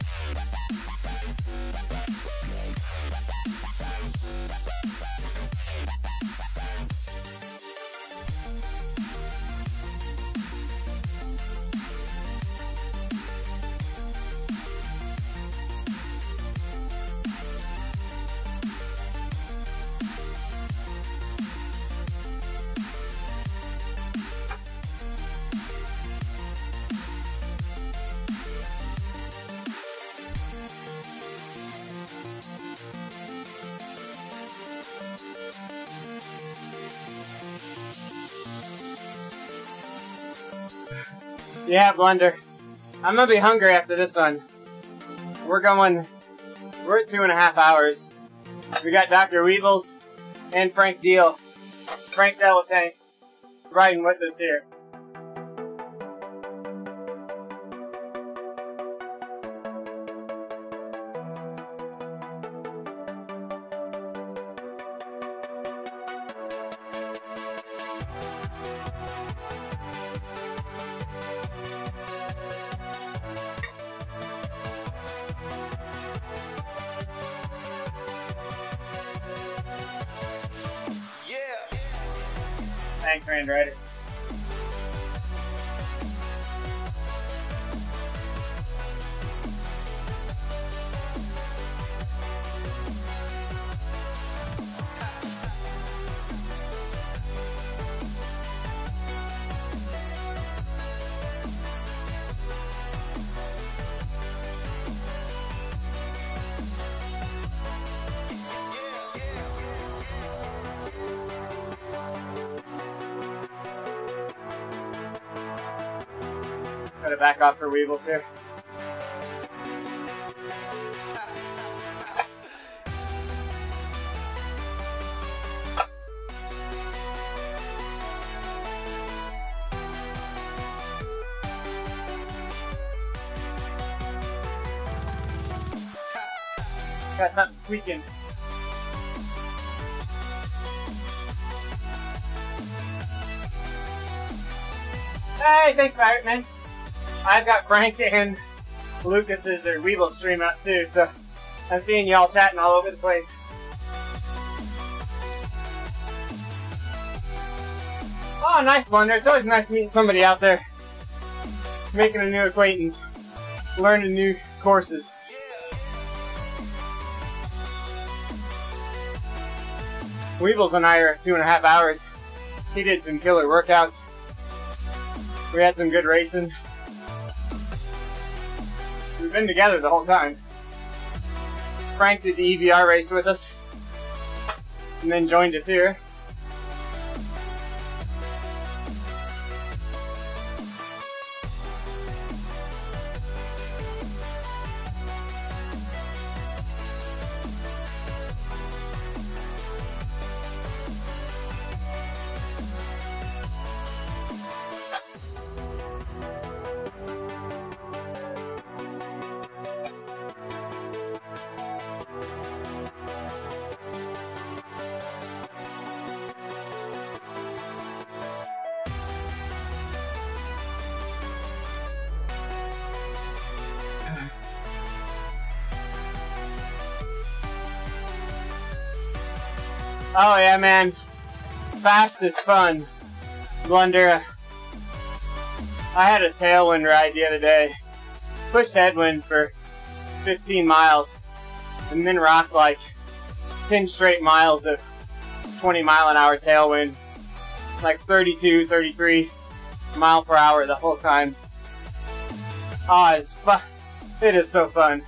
Yeah, Blunder. I'm gonna be hungry after this one. We're at 2.5 hours. We got Dr. Weebles and Frank Deal. Frank Delatank riding with us here. Thanks, Rand Rider. Gotta back off for Weebles here. Got something squeaking. Hey, thanks, Pirate Man. I've got Frank and Lucas's or Weeble stream up too, so I'm seeing y'all chatting all over the place. Oh, nice, Wonder. It's always nice meeting somebody out there, making a new acquaintance, learning new courses. Weebles and I are 2.5 hours. He did some killer workouts. We had some good racing. We've been together the whole time. Frank did the EVR race with us, and then joined us here. Oh yeah, man. Fast is fun. Blunder. I had a tailwind ride the other day. Pushed headwind for 15 miles. And then rocked like 10 straight miles of 20-mile-an-hour tailwind. Like 32, 33 mile per hour the whole time. Oh, it's fun. It is so fun.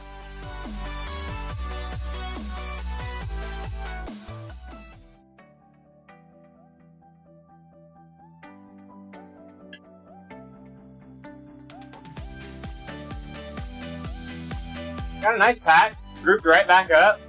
Got a nice pack, grouped right back up.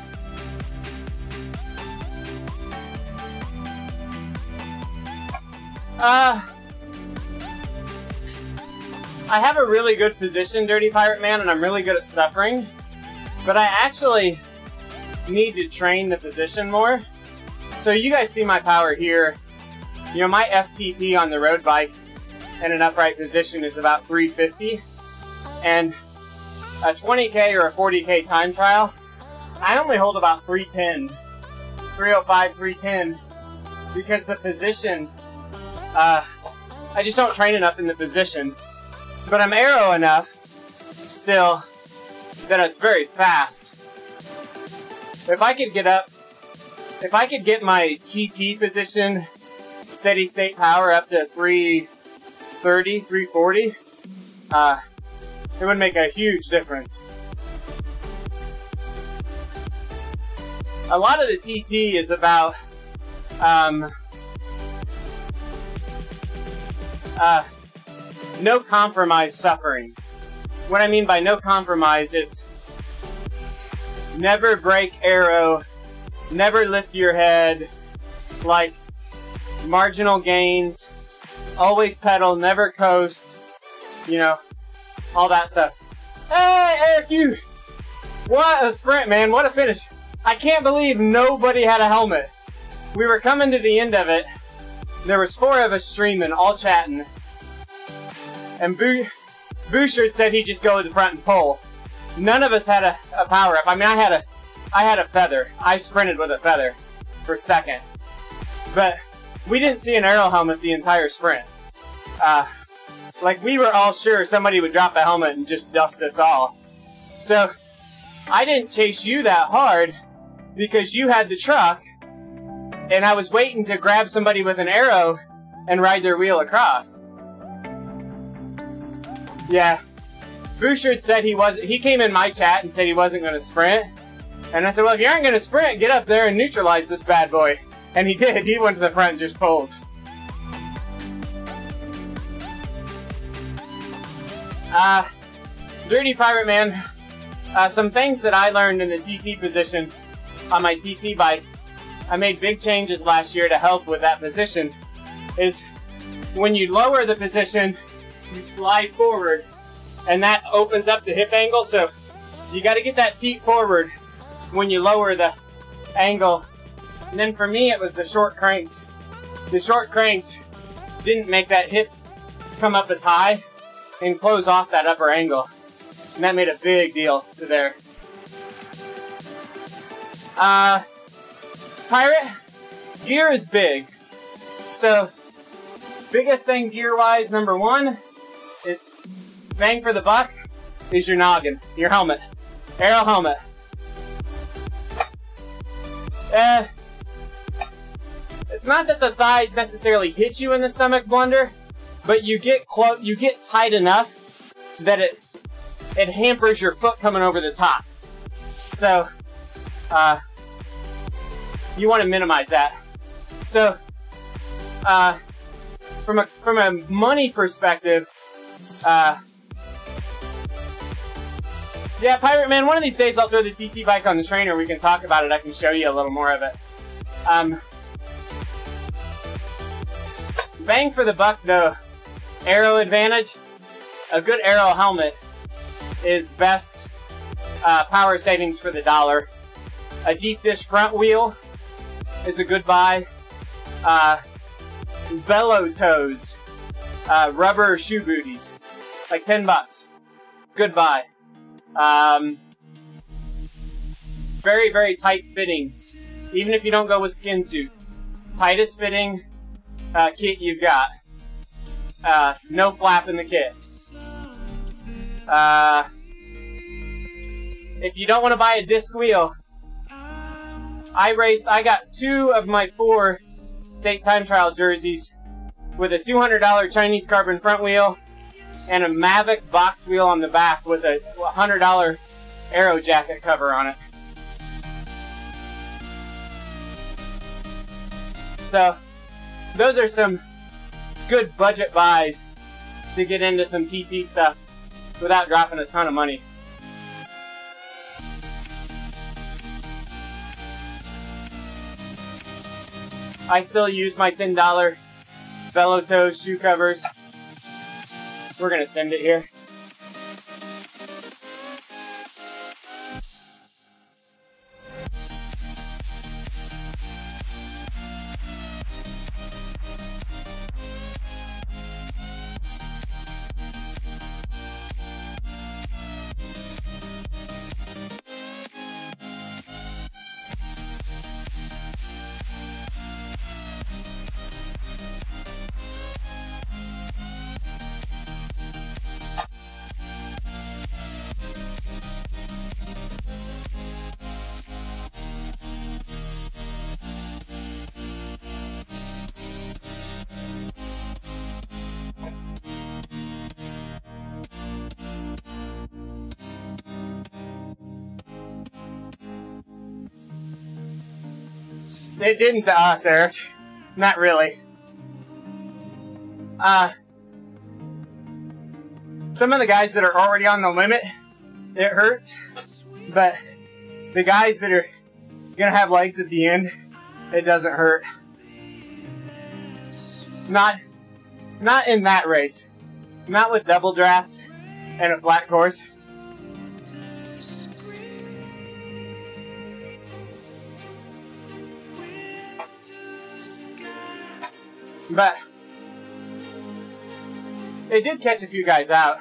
I have a really good position, Dirty Pirate Man, and I'm really good at suffering, but I actually need to train the position more. So you guys see my power here. You know, my FTP on the road bike in an upright position is about 350, and a 20K or a 40K time trial, I only hold about 310, 305, 310, because the position, I just don't train enough in the position. But I'm aero enough, still, that it's very fast. If I could get up, if I could get my TT position, steady state power up to 330, 340, it would make a huge difference. A lot of the TT is about no compromise suffering. What I mean by no compromise, it's never break aero, never lift your head, like marginal gains, always pedal, never coast, you know, all that stuff. Hey, Eric, you! What a sprint, man. What a finish. I can't believe nobody had a helmet. We were coming to the end of it, there was 4 of us streaming, all chatting. And Bouchard said he'd just go to the front and pull. None of us had a power-up. I mean, I had a feather. I sprinted with a feather for second. But we didn't see an aero helmet the entire sprint. Like, we were all sure somebody would drop a helmet and just dust us all. So, I didn't chase you that hard because you had the truck, and I was waiting to grab somebody with an arrow and ride their wheel across. Yeah. Bouchard said he came in my chat and said he wasn't going to sprint. And I said, well, if you aren't going to sprint, get up there and neutralize this bad boy. And he did. He went to the front and just pulled. Dirty Pirate Man, some things that I learned in the TT position on my TT bike, I made big changes last year to help with that position, is when you lower the position, you slide forward, and that opens up the hip angle, so you got to get that seat forward when you lower the angle. And then for me, it was the short cranks. The short cranks didn't make that hip come up as high and close off that upper angle. And that made a big deal to there. Pirate, gear is big. So, biggest thing gear-wise, number 1, is bang for the buck, is your noggin, your helmet. Aero helmet. It's not that the thighs necessarily hit you in the stomach blunder, but you get tight enough that it hampers your foot coming over the top. So, you want to minimize that. So, from a money perspective, yeah, Pirate Man, one of these days I'll throw the TT bike on the trainer. We can talk about it. I can show you a little more of it. Bang for the buck, though. Aero advantage. A good aero helmet is best power savings for the dollar. A deep dish front wheel is a good buy. Velo toes. Rubber shoe booties. Like $10. Good buy. Very, very tight fitting. Even if you don't go with skin suit. Tightest fitting kit you've got. No flap in the kit. If you don't want to buy a disc wheel, I got 2 of my 4 state time trial jerseys with a $200 Chinese carbon front wheel and a Mavic box wheel on the back with a $100 aero jacket cover on it. So, those are some good budget buys to get into some TT stuff without dropping a ton of money. I still use my $10 Velo Toes shoe covers. We're gonna send it here. It didn't to us, Eric. Not really. Some of the guys that are already on the limit, it hurts. But the guys that are gonna have legs at the end, it doesn't hurt. Not in that race. Not with double draft and a flat course. But it did catch a few guys out.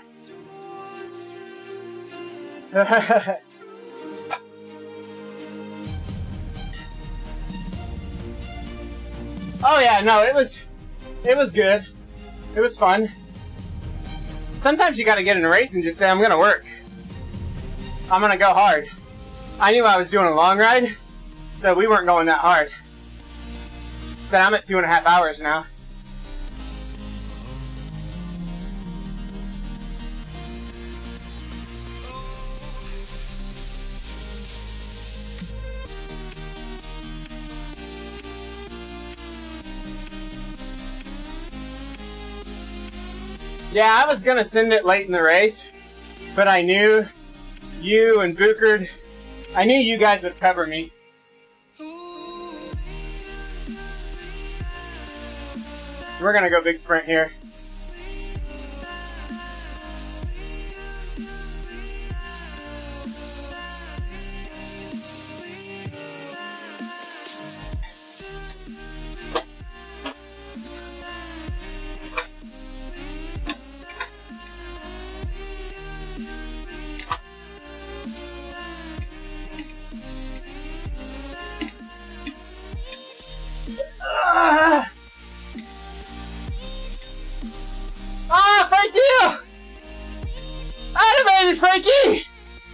Oh yeah, no, it was good. It was fun. Sometimes you gotta get in a race and just say, I'm gonna work. I'm gonna go hard. I knew I was doing a long ride, so we weren't going that hard. So I'm at 2.5 hours now. Yeah, I was gonna send it late in the race, but I knew you and Bookard, I knew you guys would cover me. We're gonna go big sprint here. Thank you! Animated, Frankie!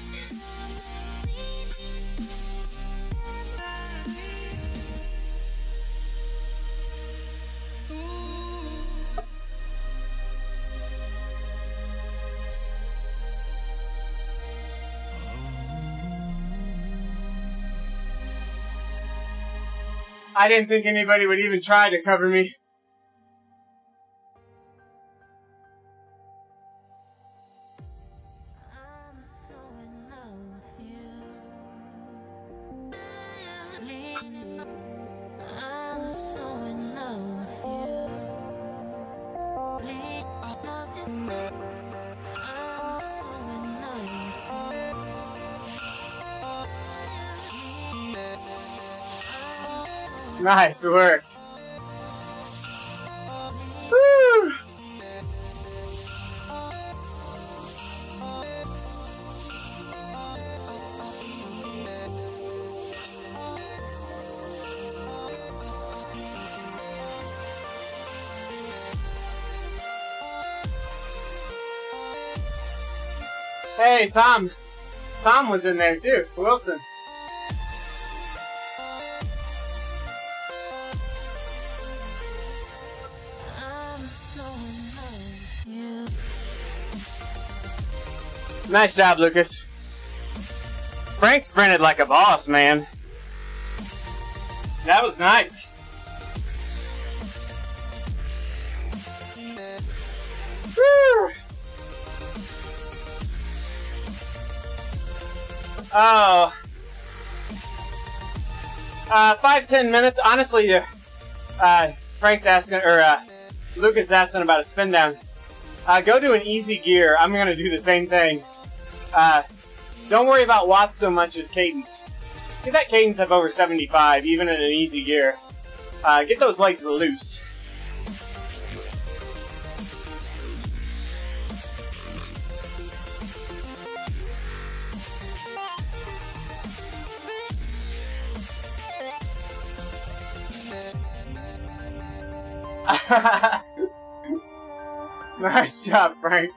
I didn't think anybody would even try to cover me. Nice work. Woo! Hey, Tom. Tom was in there too. Wilson. Nice job, Lucas. Frank sprinted like a boss, man. That was nice. Woo! Oh. 5-10 minutes. Honestly, Frank's asking, or Lucas asking about a spin down. Go to an easy gear. I'm gonna do the same thing. Don't worry about watts so much as cadence. Get that cadence up over 75, even in an easy gear. Get those legs loose. Nice job, Frank.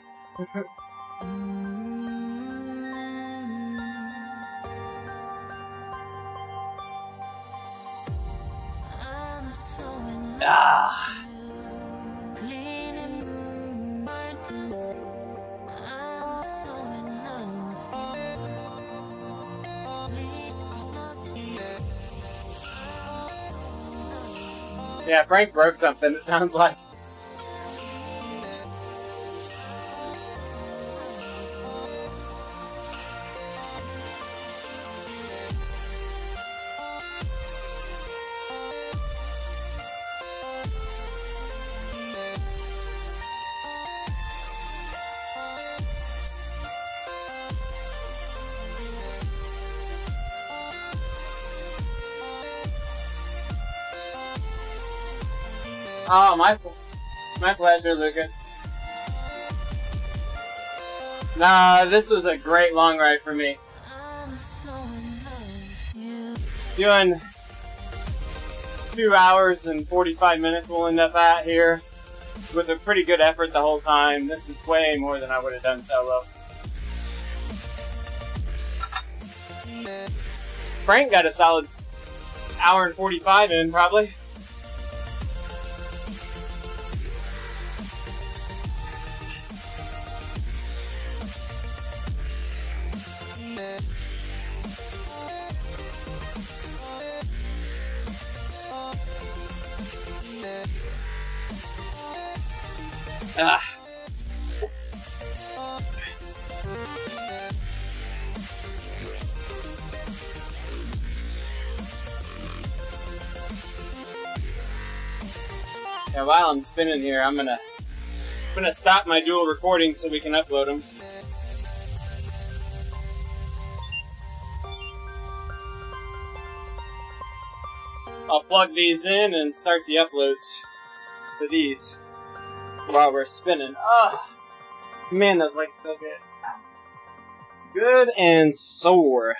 Ah. Yeah, Frank broke something, it sounds like. Oh, my pleasure, Lucas. Nah, this was a great long ride for me. Doing 2 hours and 45 minutes we'll end up at here. With a pretty good effort the whole time. This is way more than I would have done solo. Frank got a solid hour and 45 in, probably. Ah. Yeah, while I'm spinning here, I'm gonna stop my dual recording so we can upload them. I'll plug these in and start the uploads to these while we're spinning. Oh, man, those legs feel good. Good and sore.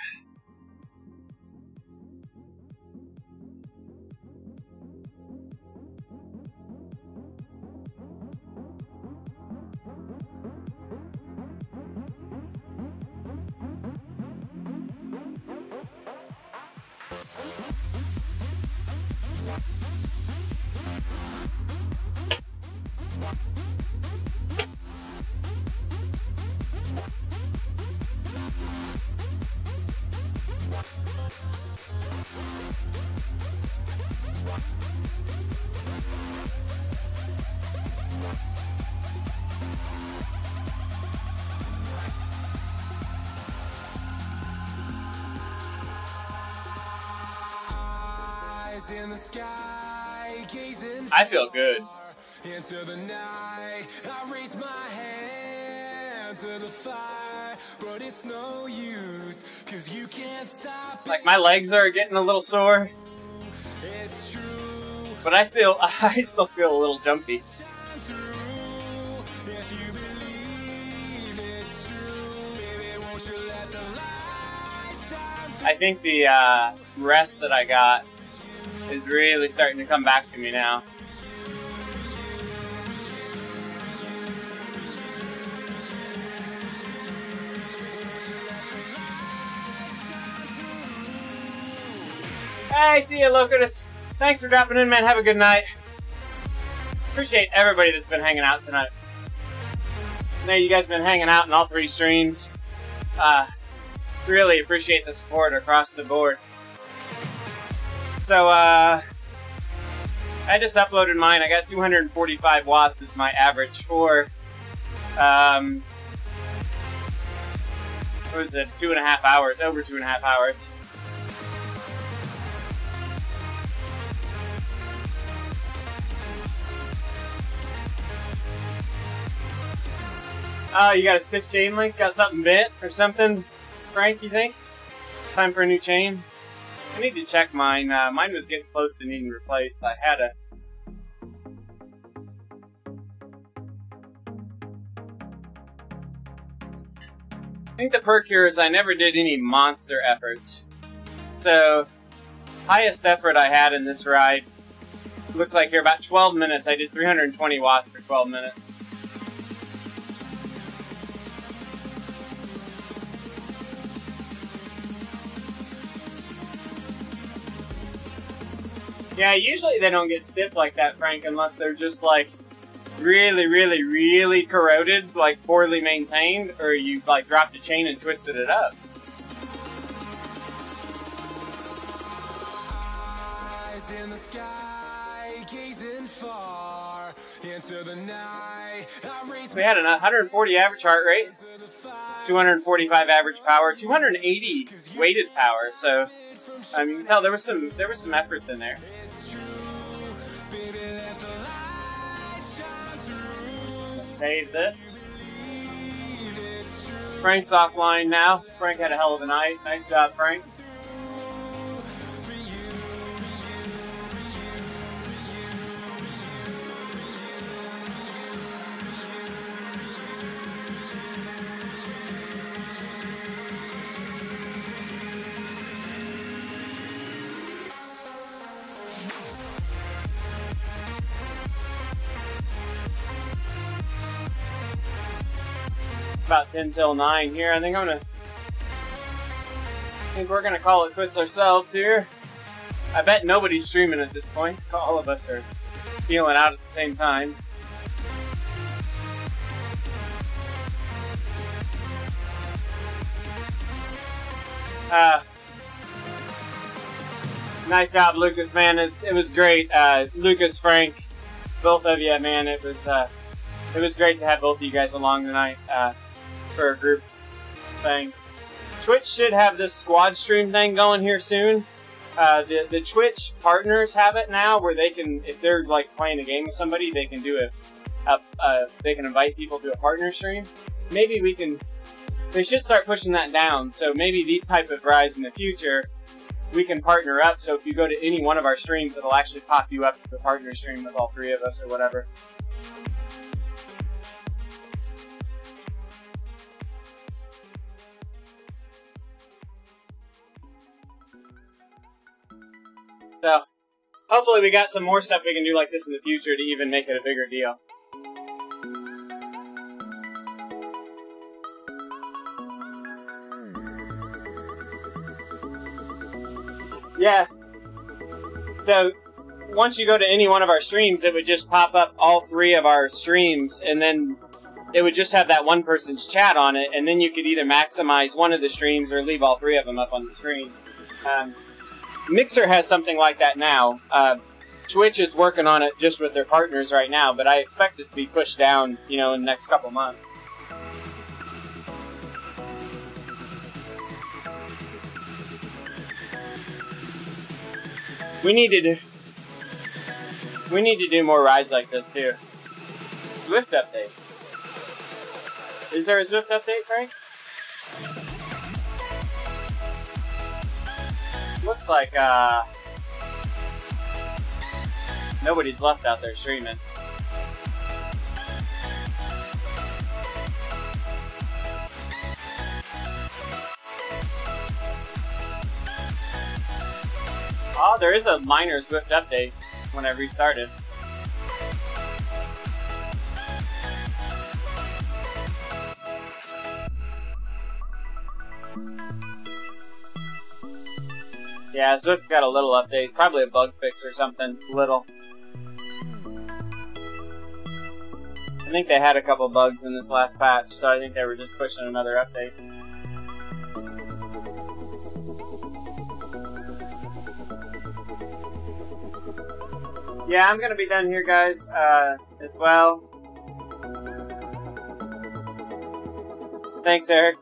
In the sky, gazing I feel good. into the night. I raise my hand to the fire, but it's no use, 'cause you can't stop Like, my legs are getting a little sore, it's true. but I still feel a little jumpy. Shine through. If you believe it's true, baby, won't you let the light shine through? I think the rest that I got is really starting to come back to me now. Hey, see you, Locutus. Thanks for dropping in, man. Have a good night. Appreciate everybody that's been hanging out tonight. I know you guys have been hanging out in all 3 streams. Really appreciate the support across the board. So, I just uploaded mine. I got 245 watts as my average for, what was it, 2.5 hours, over 2.5 hours. Oh, you got a stiff chain link? Got something bent or something, Frank, you think? Time for a new chain? I need to check mine. Mine was getting close to needing replaced. I had a... I think the perk here is I never did any monster efforts. So, highest effort I had in this ride, looks like here about 12 minutes. I did 320 watts for 12 minutes. Yeah, usually they don't get stiff like that, Frank, unless they're just like really, really, really corroded, like poorly maintained, or you like dropped a chain and twisted it up. Eyes in the sky, gazing far into the night. I raise We had a 140 average heart rate, 245 average power, 280 weighted power. So you can tell there was some efforts in there. Let's save this. Frank's offline now. Frank had a hell of a night. Nice job, Frank. about 10 till 9 here. I think we're gonna call it quits ourselves here. I bet nobody's streaming at this point. All of us are feeling out at the same time. Nice job, Lucas, man. It was great. Lucas, Frank, both of you, man. It was great to have both of you guys along tonight for a group thing. Twitch should have this squad stream thing going here soon. The Twitch partners have it now, where they can, if they're like playing a game with somebody, they can do they can invite people to a partner stream. Maybe we can. They should start pushing that down. So maybe these type of rides in the future, we can partner up. So if you go to any one of our streams, it'll actually pop you up to the partner stream with all three of us or whatever. So, hopefully we got some more stuff we can do like this in the future to even make it a bigger deal. Yeah. So, once you go to any one of our streams, it would just pop up all three of our streams, and then it would just have that one person's chat on it, and then you could either maximize one of the streams or leave all three of them up on the screen. Mixer has something like that now. Twitch is working on it just with their partners right now, but I expect it to be pushed down, in the next couple months. We need to do more rides like this too. Swift update. Is there a Swift update, Frank? Looks like nobody's left out there streaming. Oh, there is a minor Swift update when I restarted. Yeah, Swift's got a little update. Probably a bug fix or something. Little. I think they had a couple bugs in this last patch, so I think they were just pushing another update. Yeah, I'm gonna be done here, guys, as well. Thanks, Eric.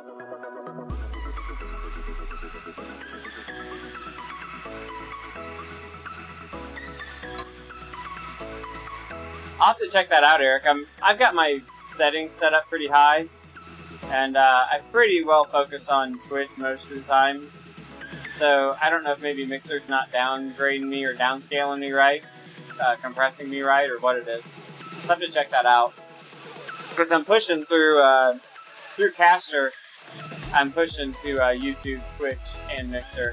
I'll have to check that out, Eric. I've got my settings set up pretty high, and I pretty well focus on Twitch most of the time. So I don't know if maybe Mixer's not downgrading me or downscaling me right, compressing me right, or what it is. I'll have to check that out. Because I'm pushing through Caster, I'm pushing to YouTube, Twitch, and Mixer.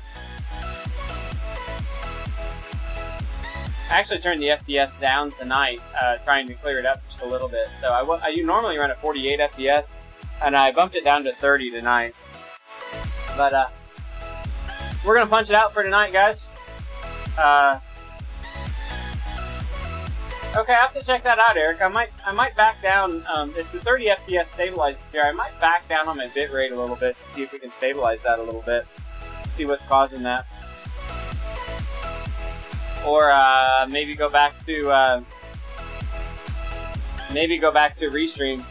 I actually turned the FPS down tonight, trying to clear it up just a little bit. So I normally run at 48 FPS, and I bumped it down to 30 tonight. But we're gonna punch it out for tonight, guys. Okay, I have to check that out, Eric. I might back down. If the 30 FPS stabilizes here, I might back down on my bitrate a little bit to see if we can stabilize that a little bit. See what's causing that. Or maybe go back to Restream.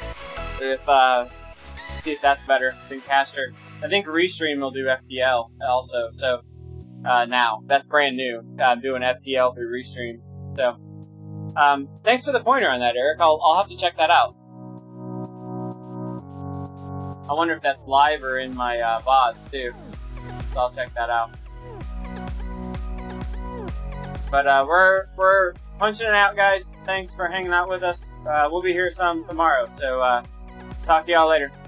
See if that's better than Caster. I think Restream will do FTL also. So now that's brand new. I'm doing FTL through Restream. So thanks for the pointer on that, Eric. I'll have to check that out. I wonder if that's live or in my VOD too. So I'll check that out. But we're punching it out, guys. Thanks for hanging out with us. We'll be here some tomorrow. So talk to y'all later.